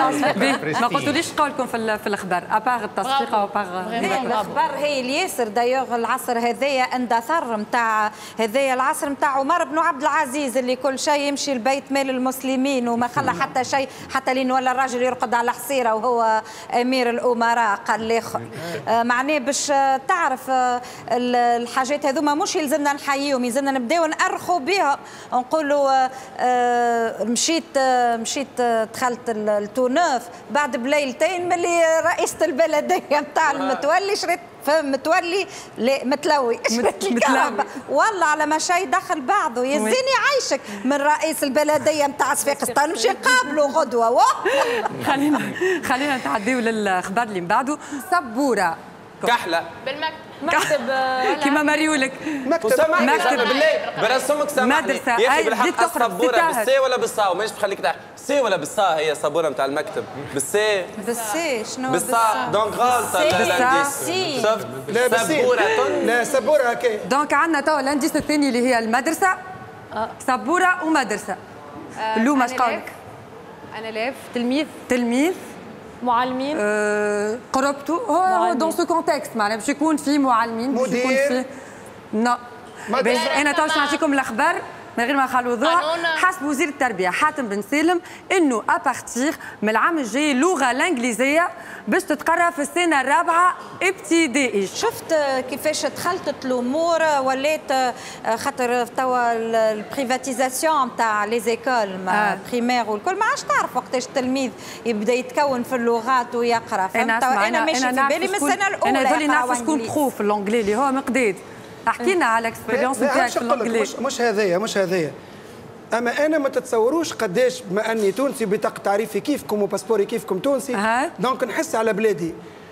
ما قلتوليش قولكم في في الاخبار ابار التصفيق او ابار الاخبار هي الياسر. دايوغ العصر هذايا اندثر نتاع هذايا العصر نتاع عمر بن عبد العزيز اللي كل شيء يمشي لبيت مال المسلمين وما خلى حتى شيء، حتى لين ولا الراجل يرقد على حصيره وهو امير الامراء قال لي آه معناه باش تعرف آه الحاجات هذوما مش يلزمنا نحييهم، يلزمنا نبداو نأرخوا بها. نقولوا آه مشيت آه مشيت آه دخلت التونوف بعد بليلتين ملي رئيسة البلديه نتاع المتولي شريت متولي متلوي شريت الكهرباء والله على ما شيء دخل بعضه. يزيني عايشك من رئيس البلديه نتاع صفاقس نمشي نقابله غدوه. خلينا خلينا نتعديو للاخبار اللي من بعده. سبوره كحله بالمكتب مكتب كيما مريولك مكتب مكتب بالله برسمك سامحني مدرسة. يا اخي أي بالحق جيت تقرب السبوره ستاهل. بالسي ولا بالصا وماش بخليك تحكي سي ولا بالصا هي السبوره نتاع المكتب بالسي بالسي شنو بالصا دونك غلطه بالسي شفت لا سبوره لا سبوره هكا. دونك عندنا توا الانديس الثاني اللي هي المدرسه سبوره ومدرسه. اللومه اش قولك؟ انا لاف تلميذ تلميذ معلمين أه قربتوا هو دون سو كونتكست معناها باش يكون في معلمين باش يكون في نو انا تو باش نعطيكم الاخبار من غير ما نخلوا ضوء. حسب وزير التربيه حاتم بن سالم انه ابارتيغ من العام الجاي اللغه الانجليزيه باش تتقرا في السنه الرابعه ابتدائي. شفت كيفاش تخلطت الامور ولات خاطر توا البريفاتيزاسيون نتاع لي زيكول بريمير والكل ما عادش تعرف وقتاش التلميذ يبدا يتكون في اللغات ويقرا. فهمت انا ماشي في بالي من السنه الاولى. انا ذولي نعرف شكون بخو في اللونجلي اللي هو مقداد. احكي لنا على الاكسبيريونس نتاعك في اللونجلي. مش مش هذايا مش هذايا اما انا ما تتصوروش قداش بما اني تونسي بطاقه تعريفي كيفكم وباسبوري كيفكم تونسي أه. دونك نحس على بلادي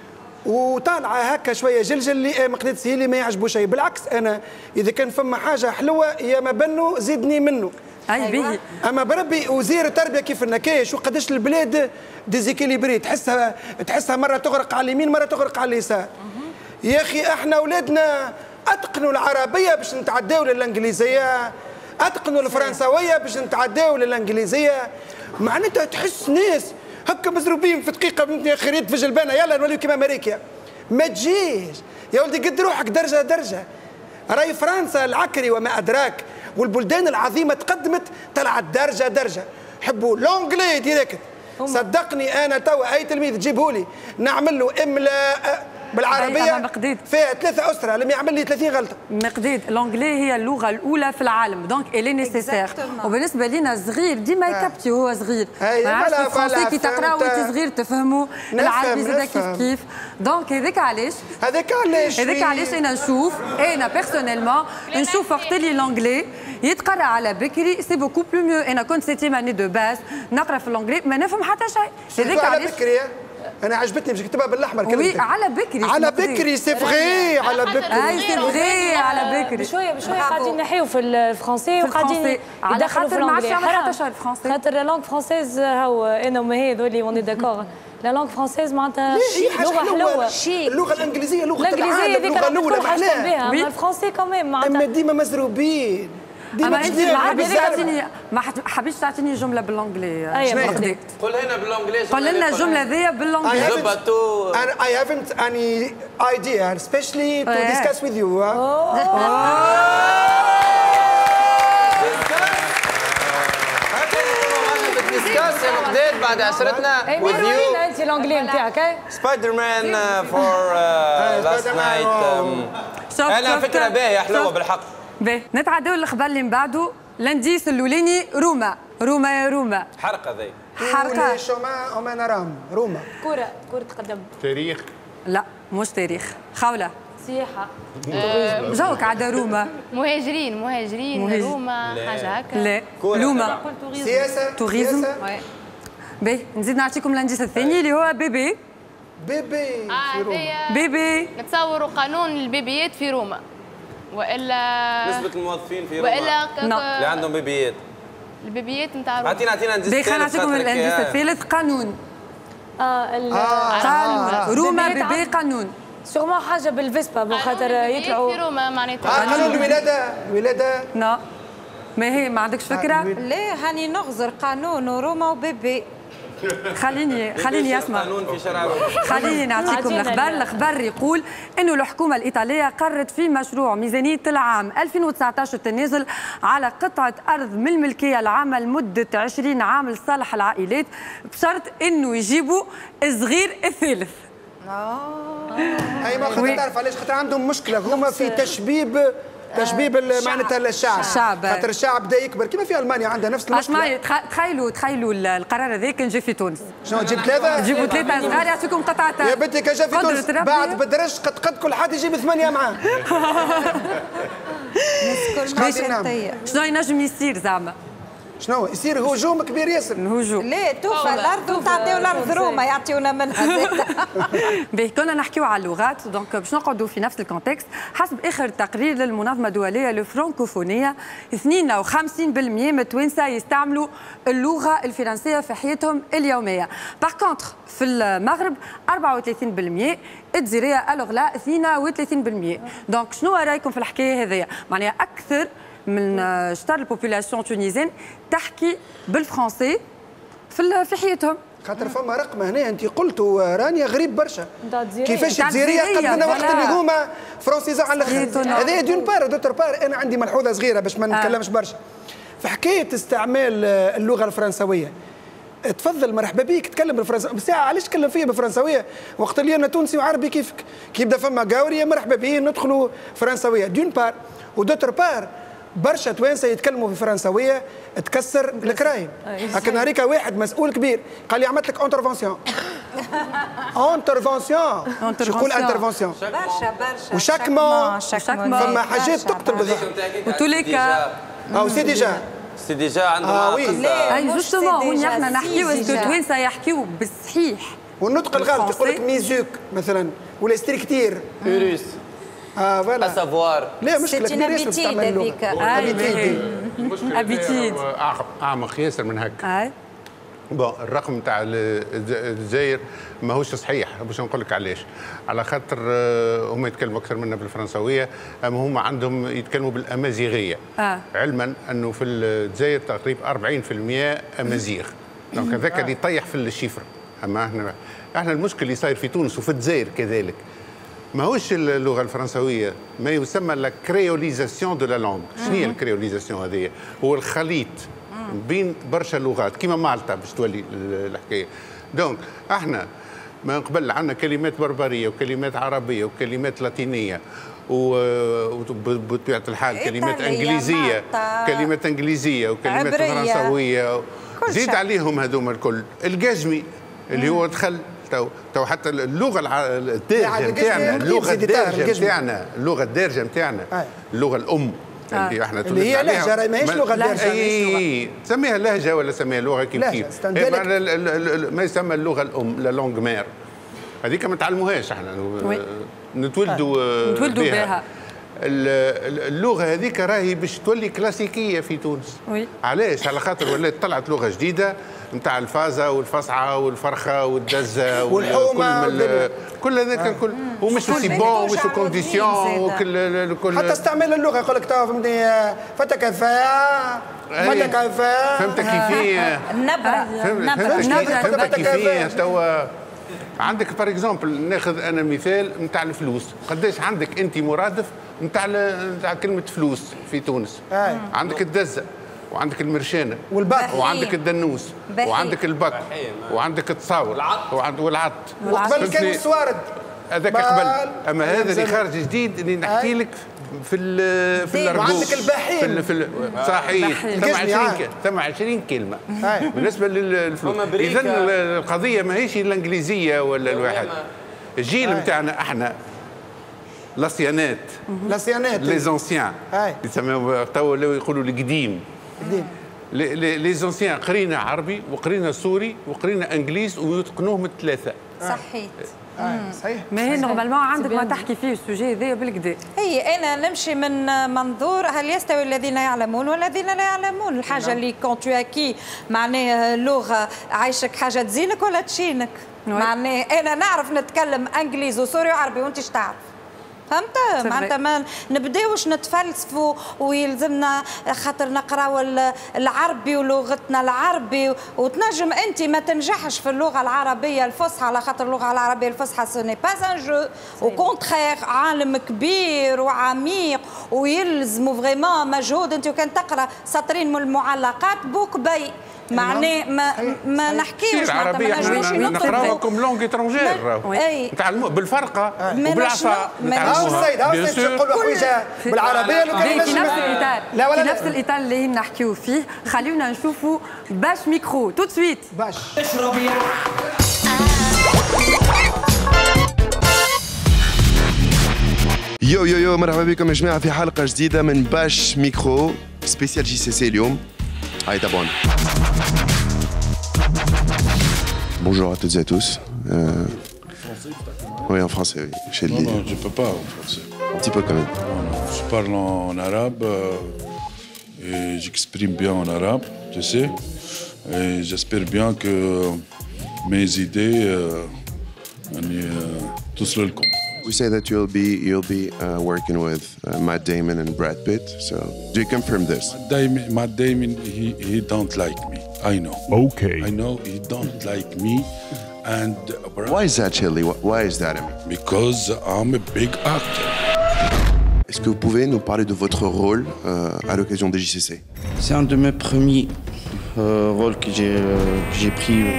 وطالعه هكا شويه جلجل اللي مقداد سهيلي ما يعجبو شيء. بالعكس انا اذا كان فما حاجه حلوه يا ما بنو زيدني منه. اي به اما بربي وزير التربيه كيف النكايش وقداش البلاد ديزيكيليبري تحسها تحسها مره تغرق على اليمين مره تغرق على اليسار. يا اخي احنا اولادنا اتقنوا العربيه باش نتعداو للانجليزيه، اتقنوا الفرنساويه باش نتعداو للانجليزيه. معناتها تحس ناس هكا مزروبين في دقيقه بنتي خريط في جلبانه يلا نوليو كيما امريكا. ما تجيش يا ولدي قد روحك درجه درجه. راي فرنسا العكري وما ادراك والبلدان العظيمه تقدمت طلعت درجه درجه. حبوا لونجلي ديريكت. صدقني انا توا اي تلميذ تجيبهولي نعمل له املاء بالعربيه فيها ثلاثه اسره لم يعمل لي ثلاثين غلطه. مقداد لونجلي هي اللغه الاولى في العالم دونك الي نيسيسير. وبالنسبه لينا صغير ديما يكبتي وهو صغير. ما عادش الفرنسي كي تقرا وانت صغير تفهموا العربي زاد كيف كيف. دونك هذاك علاش هذاك علاش هذاك علاش انا نشوف انا بيرسونيلمون نشوف وقت اللي لونجلي يتقرا على بكري سي بوكو بلو ميو. انا كنت سيتيم اني دو باز نقرا في اللونجلي ما نفهم حتى شيء. هذاك علاش انا عجبتني باش نكتبها بالاحمر كلمتك. وي على بكري على بكري سي فغي على بكري اي سي فغي على بكري. بشويه بشويه قاعدين نحيو في الفرنسي وقاعدين يدخلوا في الانجليزي. خاطر لا لونغ فرونسيز هاو انا وما هذول اوني داكور. لا لونغ فرونسيز معناتها لغه حلوه. اللغه الانجليزيه لغه العالم اللغه الاولى محلاها. اما الفرنسي كمان معناتها اما ديما مزروبين. اما انت بالعربي تعطيني ما حبيتش تعطيني جمله بالانجلي. ايوه قول هنا بالانجلي. قول لنا الجمله ذي بالانجلي. ضبطوا. I haven't any idea especially to discuss with you. discuss يا مقداد كيف بعد عشرتنا اي مين انت الانجلي نتاعك؟ سبايدر مان فور لاست نايت. انا فكره باهيه حلوه بالحق. باهي نتعداو للخبر اللي من بعده. الانديس الاولاني روما. روما يا روما. حرقه ذي. حرقه. شوما اومان رام روما. كره كره قدم. تاريخ. لا مش تاريخ. خولة. سياحه. جوك عدا روما. مهاجرين مهاجرين روما حاجه هكا. لا روما. سياسه. توريزم. باهي نزيد نعطيكم الانديس الثاني اللي هو بيبي. بيبي في روما. بيبي. نتصوروا قانون البيبيات في روما. والا نسبة الموظفين في روما والا اللي عندهم بيبيات. البيبيات نتاع روما. اعطينا اعطينا انديس ثالث. نعطيكم الانديس الثالث قانون. اه قانون روما بيبي قانون. سيغمون حاجه بالفيسبا خاطر يطلعوا في روما معناتها. قانون الولاده الولاده. لا ما هي ما عندكش فكره؟ لا هاني نغزر قانون وروما وبيبي. خليني خليني اسمع. قانون في شارع روما. خليني نعطيكم الخبر. الخبر يقول انه الحكومه الايطاليه قررت في مشروع ميزانيه العام ألفين وتسعطاش التنازل على قطعه ارض من الملكيه العامه لمده عشرين عام لصالح العائلات بشرط انه يجيبوا صغير الثالث. اه اي ما خاطر تعرف علاش؟ خاطر عندهم مشكله هما في تشبيب تشبيب معناتها الشعب. الشعب خاطر الشعب بدا يكبر كما في المانيا عندها نفس المشكله. اسمعي تخيلوا تخيلوا القرار هذاك كان جا في تونس. شنو تجيب ثلاثه؟ تجيبوا ثلاثه صغار يعطيكم قطعه. يا بنتي كان جا في تونس بعد بدرش قد قد كل حد يجيب ثمانيه معاه. شنو ينجم يصير زعما؟ شنو يصير هجوم كبير ياسر. هجوم. لا توفى الارض وتعطيو الارض روما يعطيونا منها. باهي كنا نحكيو على اللغات دونك باش نقعدوا في نفس الكونتكست. حسب اخر تقرير للمنظمه الدوليه للفرنكوفونيه اثنين وخمسين بالمئة من التوانسه يستعملوا اللغه الفرنسيه في حياتهم اليوميه. باغ كونتر في المغرب أربعة وثلاثين بالمئة، الجزائريه الوغ لا اثنين وثلاثين بالمئة. دونك شنو رايكم في الحكايه هذيا؟ معناها اكثر من شطر البوبولاسيون تونيزيين تحكي بالفرنسي في في حياتهم. خاطر فما رقم هنا انت قلتوا رانيا غريب برشا. كيفاش الجزائريه قدنا وقت اللي هما فرونسيزا على الاخر. هذا دون بار دوتر بار. انا عندي ملحوظه صغيره باش ما نتكلمش برشا. في حكايه استعمال اللغه الفرنسويه. تفضل مرحبا بيك تكلم بالفرنساويه بس علاش تكلم فيا بالفرنساويه وقت اللي انا تونسي وعربي كيفك. كي يبدا فما قاوريه مرحبا بيه ندخلوا فرنساويه دون بار ودوتر بار. برشا توانسه يتكلموا بالفرنساويه تكسر الكرايم. هكا نهاريك واحد مسؤول كبير قال لي عملت لك انترفونسيون. انترفونسيون شو يقول انترفونسيون؟ برشا برشا وشاكمون فما حاجات تقتل بالضحك. وتوليكا او سي ديجا سي ديجا عندهم اه وي اي جوستومون هون احنا نحكيو اسكو التوانسه يحكيو بالصحيح. والنطق الغلط يقول لك ميزوك مثلا ولا ستريكتير. اوريس. اه فوالا. اسافوار. لا مشكله كبيره ياسر تستعمل اللغه. ابيتيد. اعمق ياسر من هكا. بون الرقم تاع الجزائر ماهوش صحيح باش نقول لك علاش. على خاطر هما يتكلموا اكثر منا بالفرنسويه اما هما عندهم يتكلموا بالامازيغيه. آه. علما انه في الجزائر تقريبا أربعين بالمئة امازيغ. دونك هذاك اللي يطيح في الشيفر. اما احنا احنا المشكل اللي صاير في تونس وفي الجزائر كذلك. ماهوش اللغه الفرنسويه ما يسمى لا كريوليزاسيون دو لا لونغ. شنو هي الكريوليزاسيون هذه؟ هو الخليط بين برشا لغات كيما مالطا باش تولي الحكايه. دونك احنا من قبل عندنا كلمات بربريه وكلمات عربيه وكلمات لاتينيه وبطبيعه الحال كلمات انجليزيه كلمات انجليزيه وكلمات فرنسويه زيد عليهم هذوما الكل. الجزمي اللي هو دخل تو تو حتى اللغه الدارجه نتاعنا اللغه الدارجه نتاعنا اللغه الدارجه نتاعنا اللغه الام آه. اللي احنا اللي هي لهجه راهي ماهيش لغه دارجه. اي سميها لهجه ولا سميها لغه كيف كيف. ما يسمى اللغه الام لا لونغ مير هذيك ما تعلموهاش احنا نتولدوا نتولدوا بها. اللغه هذيك راهي باش تولي كلاسيكيه في تونس. وي. علاش؟ على خاطر ولات طلعت لغه جديده نتاع الفازه والفصعه والفرخه والدزه والحومه وكل كل هذاك الكل ومش سي بون ومش كونديسيون وكل كل حتى استعمال اللغه يقول لك تو فهمتني فتى كفايه فتى كفايه فهمت كيفيه النبره فهمت كيفيه توا عندك بار اكزومبل ناخذ انا مثال نتاع الفلوس. قداش عندك انت مرادف نتاع نتاع كلمه فلوس في تونس؟ آه. عندك الدزه وعندك المرشانه والباك وعندك الدنوس بحيم. وعندك البك وعندك التصاور والعط والعط وقبل كانوا السوارد هذاك قبل اما هذا اللي خارج جديد اللي نحكي لك في ال في الارجو وعندك البحيم في ال صحيح ثم عشرين ثم عشرين كلمه بالنسبه للفلوس اذا القضيه ماهيش الانجليزيه ولا الواحد الجيل نتاعنا احنا لاسيانات لاسيانات لي زونسيان يسموه تو يقولوا القديم قديم لي زونسيان قرينا عربي وقرينا سوري وقرينا انجليز ويتقنوهم الثلاثه صحيت آه. صحيح ما هي نورمالمون عندك ما تحكي فيه السوجي هذايا بالكدا. هي انا نمشي من منظور هل يستوي الذين يعلمون والذين لا يعلمون، الحاجه اللي كونت اكي معناها لغه عايشك حاجه تزينك ولا تشينك، معناها انا نعرف نتكلم انجليزي وسوري وعربي وانت ايش تعرف؟ فهمت؟ معناتها ما نبداوش نتفلسفوا ويلزمنا خاطر نقراو العربي ولغتنا العربي وتنجم انت ما تنجحش في اللغه العربيه الفصحى على خاطر اللغه العربيه الفصحى سوني با ان جو وكونتخيغ عالم كبير وعميق ويلزموا فريمون مجهود. انت كان تقرا سطرين من المعلقات بوك بي معناه ما ما نحكيوش العربيه احنا نقراوها كوم لونغ اترونجير نتعلموها بالفرقه وبالعصا نتعلموها بيان سور نقولوا حويجه بالعربيه في نفس الاطار لا ولا في نفس الاطار اللي نحكيو فيه خليونا نشوفوا باش ميكرو تو سويت باش يو يو يو مرحبا بكم يا جماعه في حلقه جديده من باش ميكرو سبيسيال جي سي سي اليوم. Allez, t'abonnes. Bonjour à toutes et à tous. Euh... Oui, en français, oui. Chez non, non, je ne peux pas en français. Un petit peu quand même. Non, non. Je parle en arabe euh, et j'exprime bien en arabe, tu sais. Et j'espère bien que mes idées euh, توصل لكم. We say that you'll be you'll be uh, working with uh, Matt Damon and Brad Pitt. So do you confirm this? Matt Damon, Matt Damon, he he don't like me. I know. Okay. I know he don't like me, and uh, why is that, Chili? Why is that? I mean? Because I'm a big actor. Est-ce que vous pouvez nous parler de votre rôle euh, à l'occasion des J C C? C'est un de mes premiers euh, rôles que j'ai euh, que j'ai pris. Euh,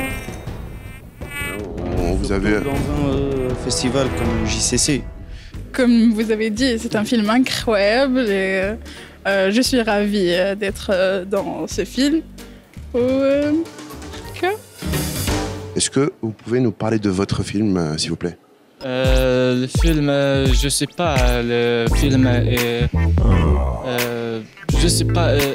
vous avez dans un euh, festival comme J C C. Comme vous avez dit, c'est un film incroyable et euh, je suis ravie d'être dans ce film. Euh, que... Est-ce que vous pouvez nous parler de votre film, euh, s'il vous plaît? euh, Le film, euh, je sais pas, le film est... Euh, je sais pas... Euh,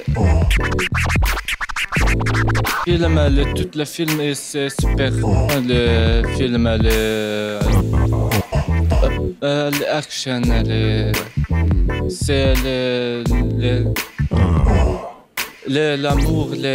film, le, tout le film est super. Le film, le... Euh, l'action, le... c'est le... le... le... l'amour, le...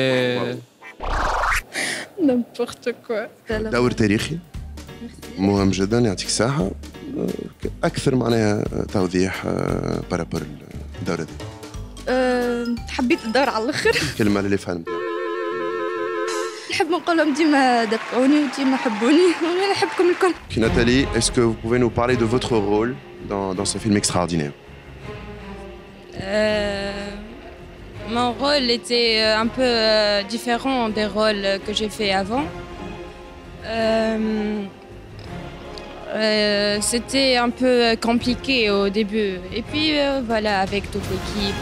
n'importe quoi. دور تاريخي مهم جدا يعطيك الصحة. أكثر معناها توضيح بارابور الدورة دي. أه حبيت الدور على الآخر. كلمة اللي فهمتها. نحب نقول لهم ديما دفعوني وديما حبوني وانا نحبكم الكل. Nathalie, est-ce que vous pouvez nous parler de votre rôle dans, dans ce film extraordinaire? euh, Mon rôle était un peu différent des rôles que j'ai fait avant. Euh, euh, C'était un peu compliqué au début. Et puis euh, voilà, avec toute l'équipe.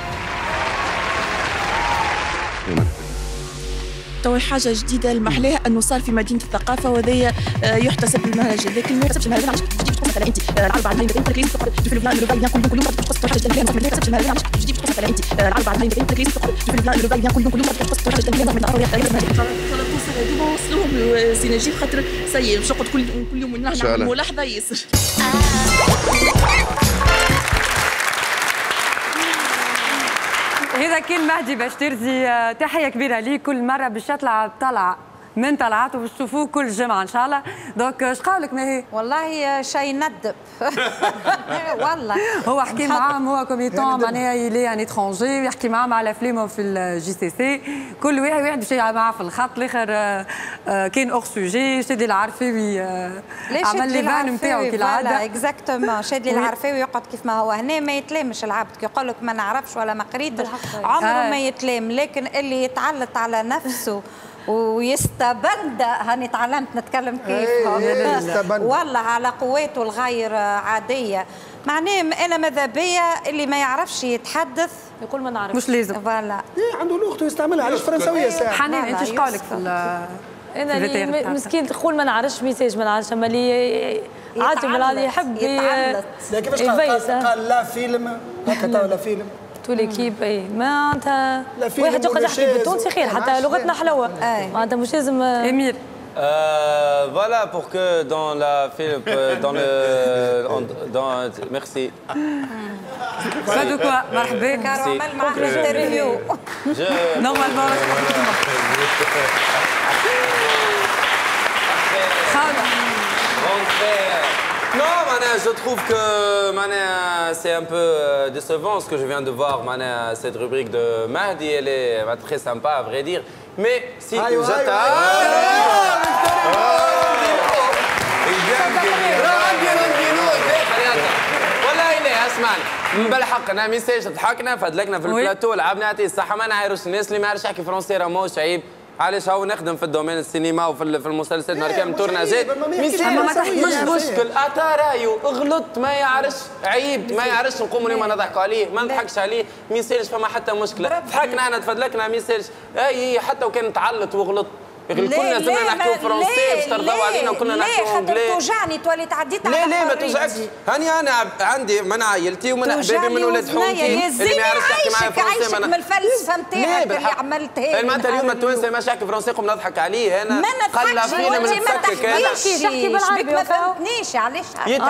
تو حاجه جديده المحلاه انه صار في مدينه الثقافه وهذايا يحتسب بالمهرجان لكن ما يحتسبش المهرجان تجي تقص على انت العرب على هاي انت لازم تقعد في الفلان لو باين كل يوم كل يوم تقص حاجه جديده ما يحتسبش المهرجان تجي تقص على انت العرب على هاي انت لازم تقعد في الفلان لو باين كل يوم كل يوم تقص حاجه جديده من العرب خلاص توصل ديما وصلوهم سي نجيب خاطر سي باش نقعد كل كل يوم نعمل ملاحظه ياسر. هذا كان مهدي باش ترزي تحيه كبيره ليه كل مره باش يطلع طلع من طلعاته باش تشوفوه كل جمعه ان شاء الله. دونك اش قولك ماهي؟ والله شيء ندب والله. هو حكي معاهم، هو كوميتون معناها يلي ان اترونجي، يحكي معاهم على افلامهم في الجي سي سي، كل واحد واحد باش معاه في الخط، الاخر كان اور سوجي. شادي العرفاوي عمل لي فان نتاعو كالعاده. اكزاكتومون، شادي العرفاوي يقعد كيف ما هو هنا، ما يتلامش العبد كي يقول لك ما نعرفش ولا ما قريتش عمره ما يتلام، لكن اللي يتعلط على نفسه ويستبند، هاني تعلمت نتكلم كيف والله على قواته الغير عاديه. معناه انا ماذا بيا اللي ما يعرفش يتحدث يقول ما نعرفش، مش لازم. فوالا عنده لغته يستعملها، علاش فرنسويه ساعه. حنان انت ايش قولك في انا اللي مسكين تقول ما نعرفش ميساج، ما نعرفش، اما اللي عادي بالعادي يحب يتعلط. كيفاش قال؟ قال لا فيلم هكا تو لا فيلم تو ليكيب. اي معناتها واحد يقعد يحكي بالتونسي خير، حتى لغتنا حلوه معناتها مش لازم. امير Euh, voilà, pour que dans la film, dans le, dans, merci. Pas de quoi, مرحبا. كرامل مع الانترفيو. Normalement. Non, je trouve que c'est un peu décevant ce que je viens de voir. Cette rubrique de Mahdi, elle est très sympa à vrai dire. Mais si اسمعني بالحق انا ميساج ضحكنا فدلكنا في البلاتو لعبنا عطيه الصحه ما نعرفش الناس اللي ما يعرفش يحكي فرونسي راه ماهوش عيب. علاش هو نخدم في الدومين السينما وفي المسلسلات نهار كامل تورناجات مش مشكل اتا رايو غلط ما يعرفش عيب ما يعرفش نقوموا اليوم نضحكوا عليه ما نضحكش عليه ميساج فما حتى مشكله ضحكنا انا تفدلكنا ميساج اي حتى وكان تعلط وغلط كلنا زلنا نحكيو فرونسي باش ترضاو علينا وكنا نحكيو انجلي. ليه توجعني تولي تعديت على لا لا ما توجعكش. هاني انا عندي من عائلتي ومن احبابي من ولاد حومتي اللي ما يعرفش يحكي معايا فرونسي. من الفلسفه نتاعك اللي عملتها معناتها اليوم التوانسه ما يحكي فرونسي قم نضحك عليه انا قال فينا من تحكي تحكي بالعربي ما فهمتنيش علاش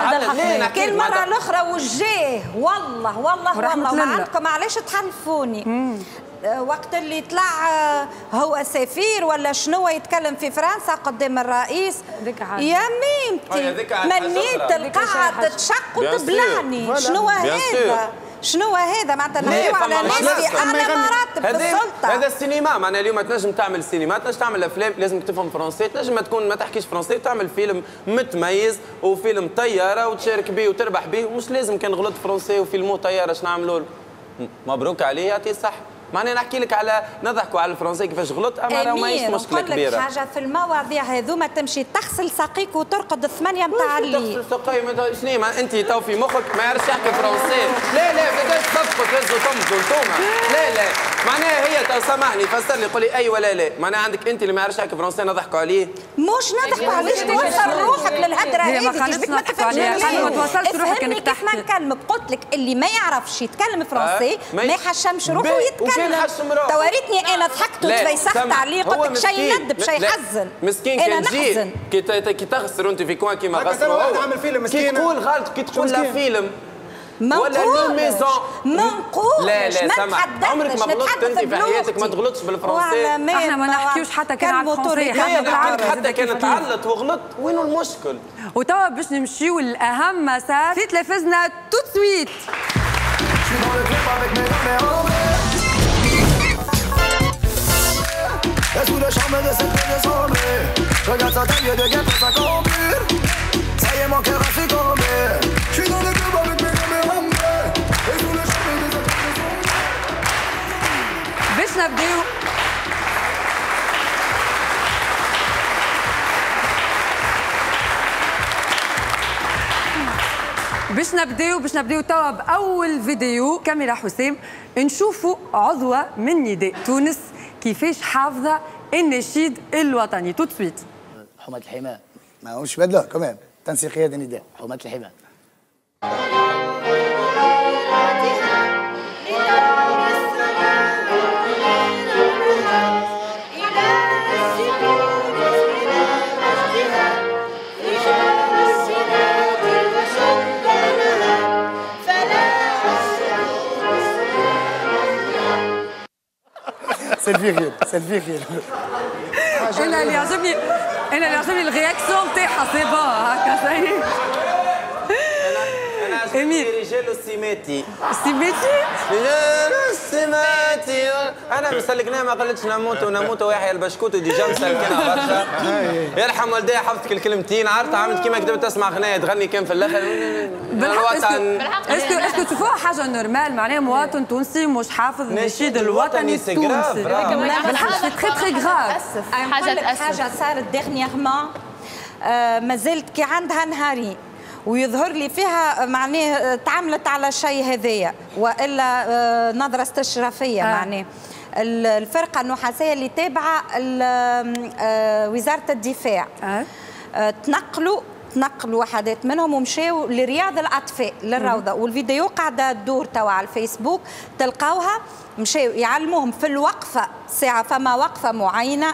كل مره الاخرى وجاه والله والله والله ما عندكم علاش تحلفوني. وقت اللي طلع هو سفير ولا شنو يتكلم في فرنسا قدام الرئيس يا ميمتي منيت القاعة تشق وتبلعني. شنو هذا؟ شنو هذا؟ معناتها نحكيو على ناس في اعلى مراتب في السلطه. هذا السينما معناها اليوم تنجم تعمل سينما تنجم تعمل افلام لازم تفهم فرنسي تنجم ما تكون ما تحكيش فرنسي وتعمل فيلم متميز وفيلم طياره وتشارك به وتربح به ومش لازم كان غلط فرنسي وفيلمو طياره اش نعملوا له. مبروك عليه يعطيه الصحه. معناها نحكي لك على نضحكوا على الفرنسي كيفاش غلط اما راه ماهيش مشكله كبيره. نقول لك حاجه في المواضيع هذوما تمشي تغسل ساقيك وترقد الثمانيه نتاع الليل. تغسل ساقي شنو انت تو في مخك ما يعرفش يحكي فرنسي. لا لا بداش تصفقوا تهزوا تمزوا انتوما. لا لا معناها هي تو سامحني فسر لي قول لي اي ولا لا. معناها عندك انت اللي ما يعرفش يحكي فرنسي نضحكوا عليه. مش نضحكوا عليه توصل روحك للهدره هذه كيش بك ما تفهمش ما توصلش روحك انك تحكي. كيف ما نكلمك قلت لك اللي ما يعرفش يتكلم فرنسي ما يحشمش روحه ويتكلم. وريتني انا ضحكت وتفيسخت عليه قلت لك شيء ندب شيء حزن. مسكين كان جي كي كي تخسر انت في كوان كيما غسر هو عامل فيلم مسكين كي تقول غلط كي تقول لا فيلم ولا لو ميزون ما نقولش لا لا سامح عمرك ما غلطت انت في حياتك ما تغلطش بالفرنسي. احنا ما نحكيوش حتى كان على الفرنسي حتى كان تعلط وغلط وين المشكل. وتوا باش نمشيو لاهم مسار في تلفزنا تو سويت. Et sous le charme de cette belle assemblée, regarde sa taille de guêpe et sa campure. Ça y est, mon cœur a succombé. J'suis dans le club avec mes caméras. Et sous le charme de cette belle assemblée. باش نبداو باش نبداو باش نبداو توا باول فيديو كاميرا حسام نشوفوا عضوه من نداء تونس كيفاش حافظه النشيد الوطني. تو سويت. حماة الحماة ماهوش بدله كمان تنسيقية النداء حماة الحماة. سيلفي غير سيلفي غير انا اللي عجبني انا اللي عجبني الرياكسيون تاعها سي بون هكا سي امين رجال السيماتي السيماتي رجال السيماتي انا مسلكناها ما قلتش نموت ونموت ويحيى البشكوت وديجا مسلكناها برشا يرحم والديها حفظت الكلمتين عرفت عملت كيما كتبت تسمع غنايه تغني كان في الاخر الوطن اسكو اسكو تشوفوها حاجه نورمال معناها مواطن تونسي مش حافظ النشيد الوطني التونسي بالحق سي تري تري غراف حاجه تاسف حاجه صارت ديرنييرمون مازالت كي عندها نهارين ويظهر لي فيها معناه تعاملت على الشيء هذايا والا نظره استشرافيه آه. معناه الفرقه النحاسيه اللي تابعه وزاره الدفاع آه. تنقلوا تنقلوا وحدات منهم ومشاو لرياض الاطفاء للروضه والفيديو قاعده تدور توا على الفيسبوك تلقاوها مشاو يعلموهم في الوقفه ساعه فما وقفه معينه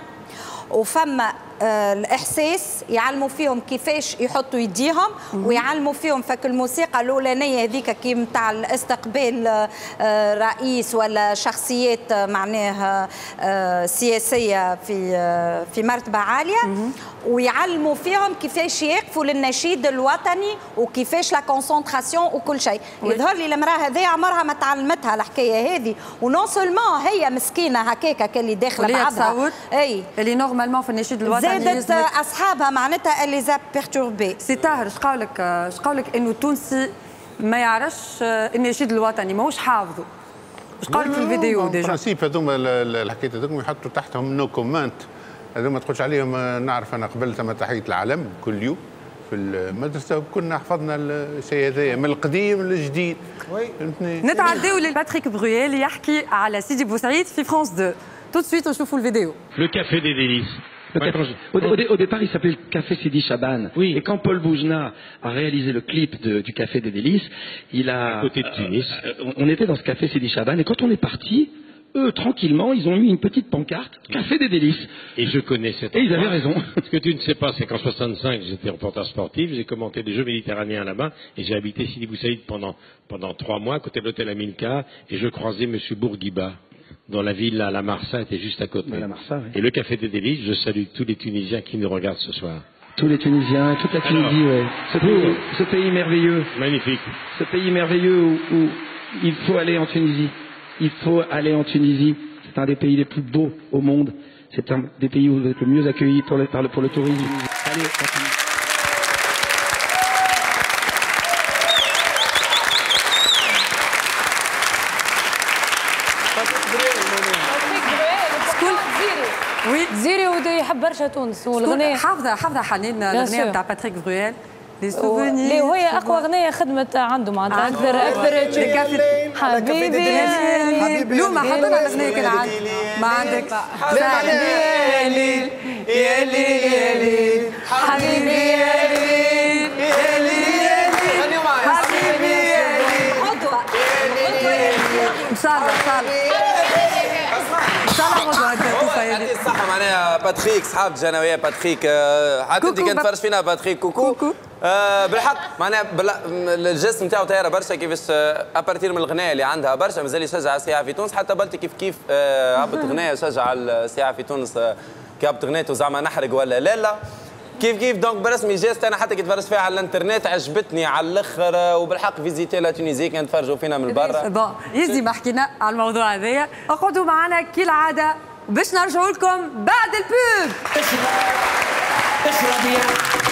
وفما آه الاحساس يعلموا فيهم كيفاش يحطوا يديهم ويعلموا فيهم فك الموسيقى الاولانيه هذيك كي نتاع الاستقبال آه رئيس ولا شخصيات آه معناها آه سياسيه في آه في مرتبه عاليه ويعلموا فيهم كيفاش يقفوا للنشيد الوطني وكيفاش لا كونسونطراسيون وكل شيء. يظهر لي المراه هذه عمرها ما تعلمتها الحكايه هذه ونون سولمون هي مسكينه هكاكا اللي داخله بعضها اي اللي نورمالمون في النشيد الوطني زادت اصحابها معناتها اللي زاب بيرتوربي. سي طاهر اش قولك اش قولك انه التونسي ما يعرفش النشيد الوطني ماهوش حافظه؟ اش قولك في الفيديو ديجا؟ برانسيب هذوما الحكايات هذوما يحطوا تحتهم نو كومنت هذوما ما تقولش عليهم نعرف انا قبل ثم تحيه العلم كل يوم في المدرسه كنا حفظنا الشيء هذايا من القديم للجديد. فهمتني؟ نتعداو لباتريك برويال يحكي على سيدي بوسعيد في فرانس اثنين. Tout de suite, on chauffe le vidéo. Le café des délices. Ouais. Au, au, au départ, il s'appelait Café Sidi Chaban. Oui. Et quand Paul Boujna a réalisé le clip de, du Café des Délices, il a. À côté de Tunis. Euh, on était dans ce Café Sidi Chaban et quand on est parti, eux, tranquillement, ils ont mis une petite pancarte Café des Délices. Et je connais cette. Et ils avaient raison. Ce que tu ne sais pas, c'est qu'en soixante-cinq, j'étais reporter sportif, j'ai commenté des Jeux méditerranéens là-bas et j'ai habité Sidi Boussaïd pendant, pendant trois mois à côté de l'hôtel Amilcar et je croisais M. Bourguiba. Dans la ville, là, la Marsa était juste à côté. La Marsa, oui. Et le Café des Délices, je salue tous les Tunisiens qui nous regardent ce soir. Tous les Tunisiens, toute la Tunisie, oui. Ce pays, ce pays merveilleux. Magnifique. Ce pays merveilleux où, où il faut aller en Tunisie. Il faut aller en Tunisie. C'est un des pays les plus beaux au monde. C'est un des pays où vous êtes le mieux accueillis pour le, pour le, pour le tourisme. Allez, en Tunisie. وي زيري ودا يحب برشا تونس والغناء حافظه حافظه حنين الاغنيه نتاع باتريك برويال لي سوفونير اللي هو هي اقوى اغنيه خدمت عنده معناتها اكثر اكثر حبيبي لوما حطنا الاغنيه كان عندك ما عندك حبيبي يا ليل يا ليل يا ليل حبيبي يا ليل يا ليل حبيبي يا ليل قدوه ان شاء الله ان شاء الله يعطيك الصحة معناها باتريك صحاب جنوية باتريك حتى انت كنت تفرج فينا باتريك كوكو كوكو آه بالحق معناها الجسم نتاعو طايره برشا كيفاش ابارتير من الغنايه اللي عندها برشا مازال يشجع السياحه في تونس حتى بلتي كيف كيف هبط غنايه شجع السياحه في تونس كي هبط غنايته زعما نحرق ولا لا لا كيف كيف دونك برسمي جاست انا حتى كي تفرجت فيها على الانترنت عجبتني على الاخر وبالحق فيزيتي لا تونيزي كانت تفرجوا فينا من برا. بون يزي ما حكينا على الموضوع هذايا اقعدوا معنا كالعاده باش نرجعوا لكم بعد البوب.